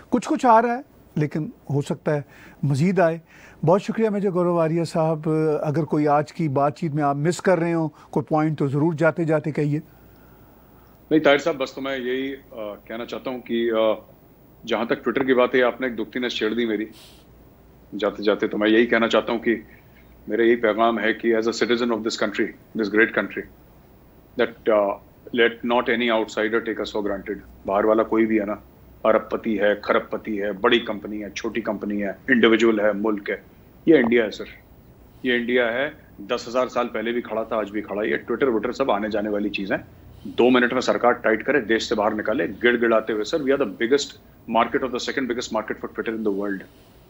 कुछ कुछ आ रहा है, लेकिन हो सकता है मज़ीद आए। बहुत शुक्रिया मेजर गौरव आर्या साहब। अगर कोई आज की बातचीत में आप मिस कर रहे हो कोई पॉइंट तो ज़रूर जाते जाते कहिए। नहीं ताहिर साहब, बस तो मैं यही आ, कहना चाहता हूँ कि जहाँ तक ट्विटर की बात है, आपने एक दुखती नस छेड़ दी मेरी जाते जाते। तो मैं यही कहना चाहता हूँ कि मेरा यही पैगाम है कि as a citizen of this country, this great country, that let not any outsider take us for granted. बाहर वाला कोई भी है ना, अरबपति है, खरबपति है, बड़ी कंपनी है, छोटी कंपनी है, इंडिविजुअल है, मुल्क है, ये इंडिया है सर। ये इंडिया है, दस हजार साल पहले भी खड़ा था, आज भी खड़ा है। ये ट्विटर विटर सब आने जाने वाली चीज़ है। दो मिनट में सरकार टाइट करे, देश से बाहर निकाले गिड़गिड़ाते हुए, sir we are the biggest market of the second biggest market for Twitter in the world.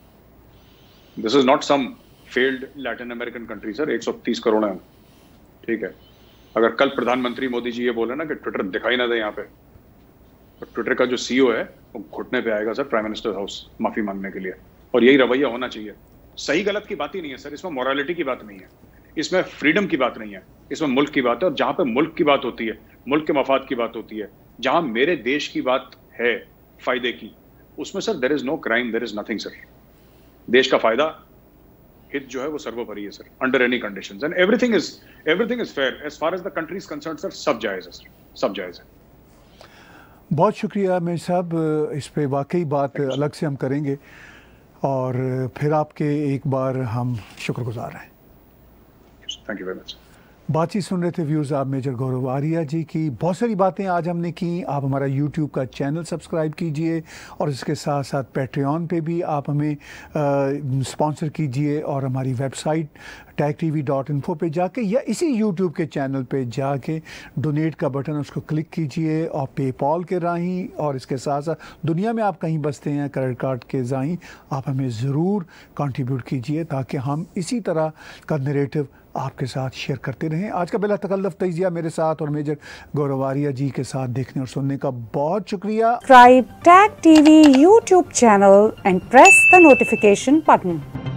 This is not some failed Latin American country sir. एक सौ तीस करोड़ है, ठीक है। अगर कल प्रधानमंत्री मोदी जी ये बोले ना कि ट्विटर दिखाई ना दे यहाँ पे, तो ट्विटर का जो सीईओ है वो घुटने पे आएगा सर प्राइम मिनिस्टर हाउस माफी मांगने के लिए। और यही रवैया होना चाहिए। सही गलत की बात ही नहीं है सर, इसमें मोरालिटी की बात नहीं है, इसमें फ्रीडम की बात नहीं है, इसमें मुल्क की बात है। और जहां पे मुल्क की बात होती है, मुल्क के मफाद की बात होती है, जहां मेरे देश की बात है फायदे की, उसमें sir there is no crime, there is nothing sir. देश का फायदा, हित जो है वो सर्वोपरि है sir, under any conditions, and everything is everything is fair as far as the country is concerned sir. सब जायज है सर, सब जायज है। बहुत शुक्रिया मेजर साहब, इस पे वाकई बात अलग से हम करेंगे और फिर आपके एक बार हम शुक्रगुजार हैं। Thank you very much. बातचीत सुन रहे थे व्यूज़ आप मेजर गौरव आर्या जी की। बहुत सारी बातें आज हमने की। आप हमारा यूट्यूब का चैनल सब्सक्राइब कीजिए और इसके साथ साथ पैट्रियन पे भी आप हमें स्पॉन्सर कीजिए और हमारी website tag T V dot info पे जाके या इसी यूट्यूब के चैनल पे जाके डोनेट का बटन उसको क्लिक कीजिए और पेपॉल के राही और इसके साथ साथ दुनिया में आप कहीं बसते हैं क्रेडिट कार्ड के राही आप हमें ज़रूर कंट्रीब्यूट कीजिए ताकि हम इसी तरह का नैरेटिव आपके साथ शेयर करते रहें। आज का बिला तकल्लुफ़ तजिया मेरे साथ और मेजर गौरव आर्या जी के साथ देखने और सुनने का बहुत शुक्रिया। Subscribe tag TV YouTube channel and press the notification button.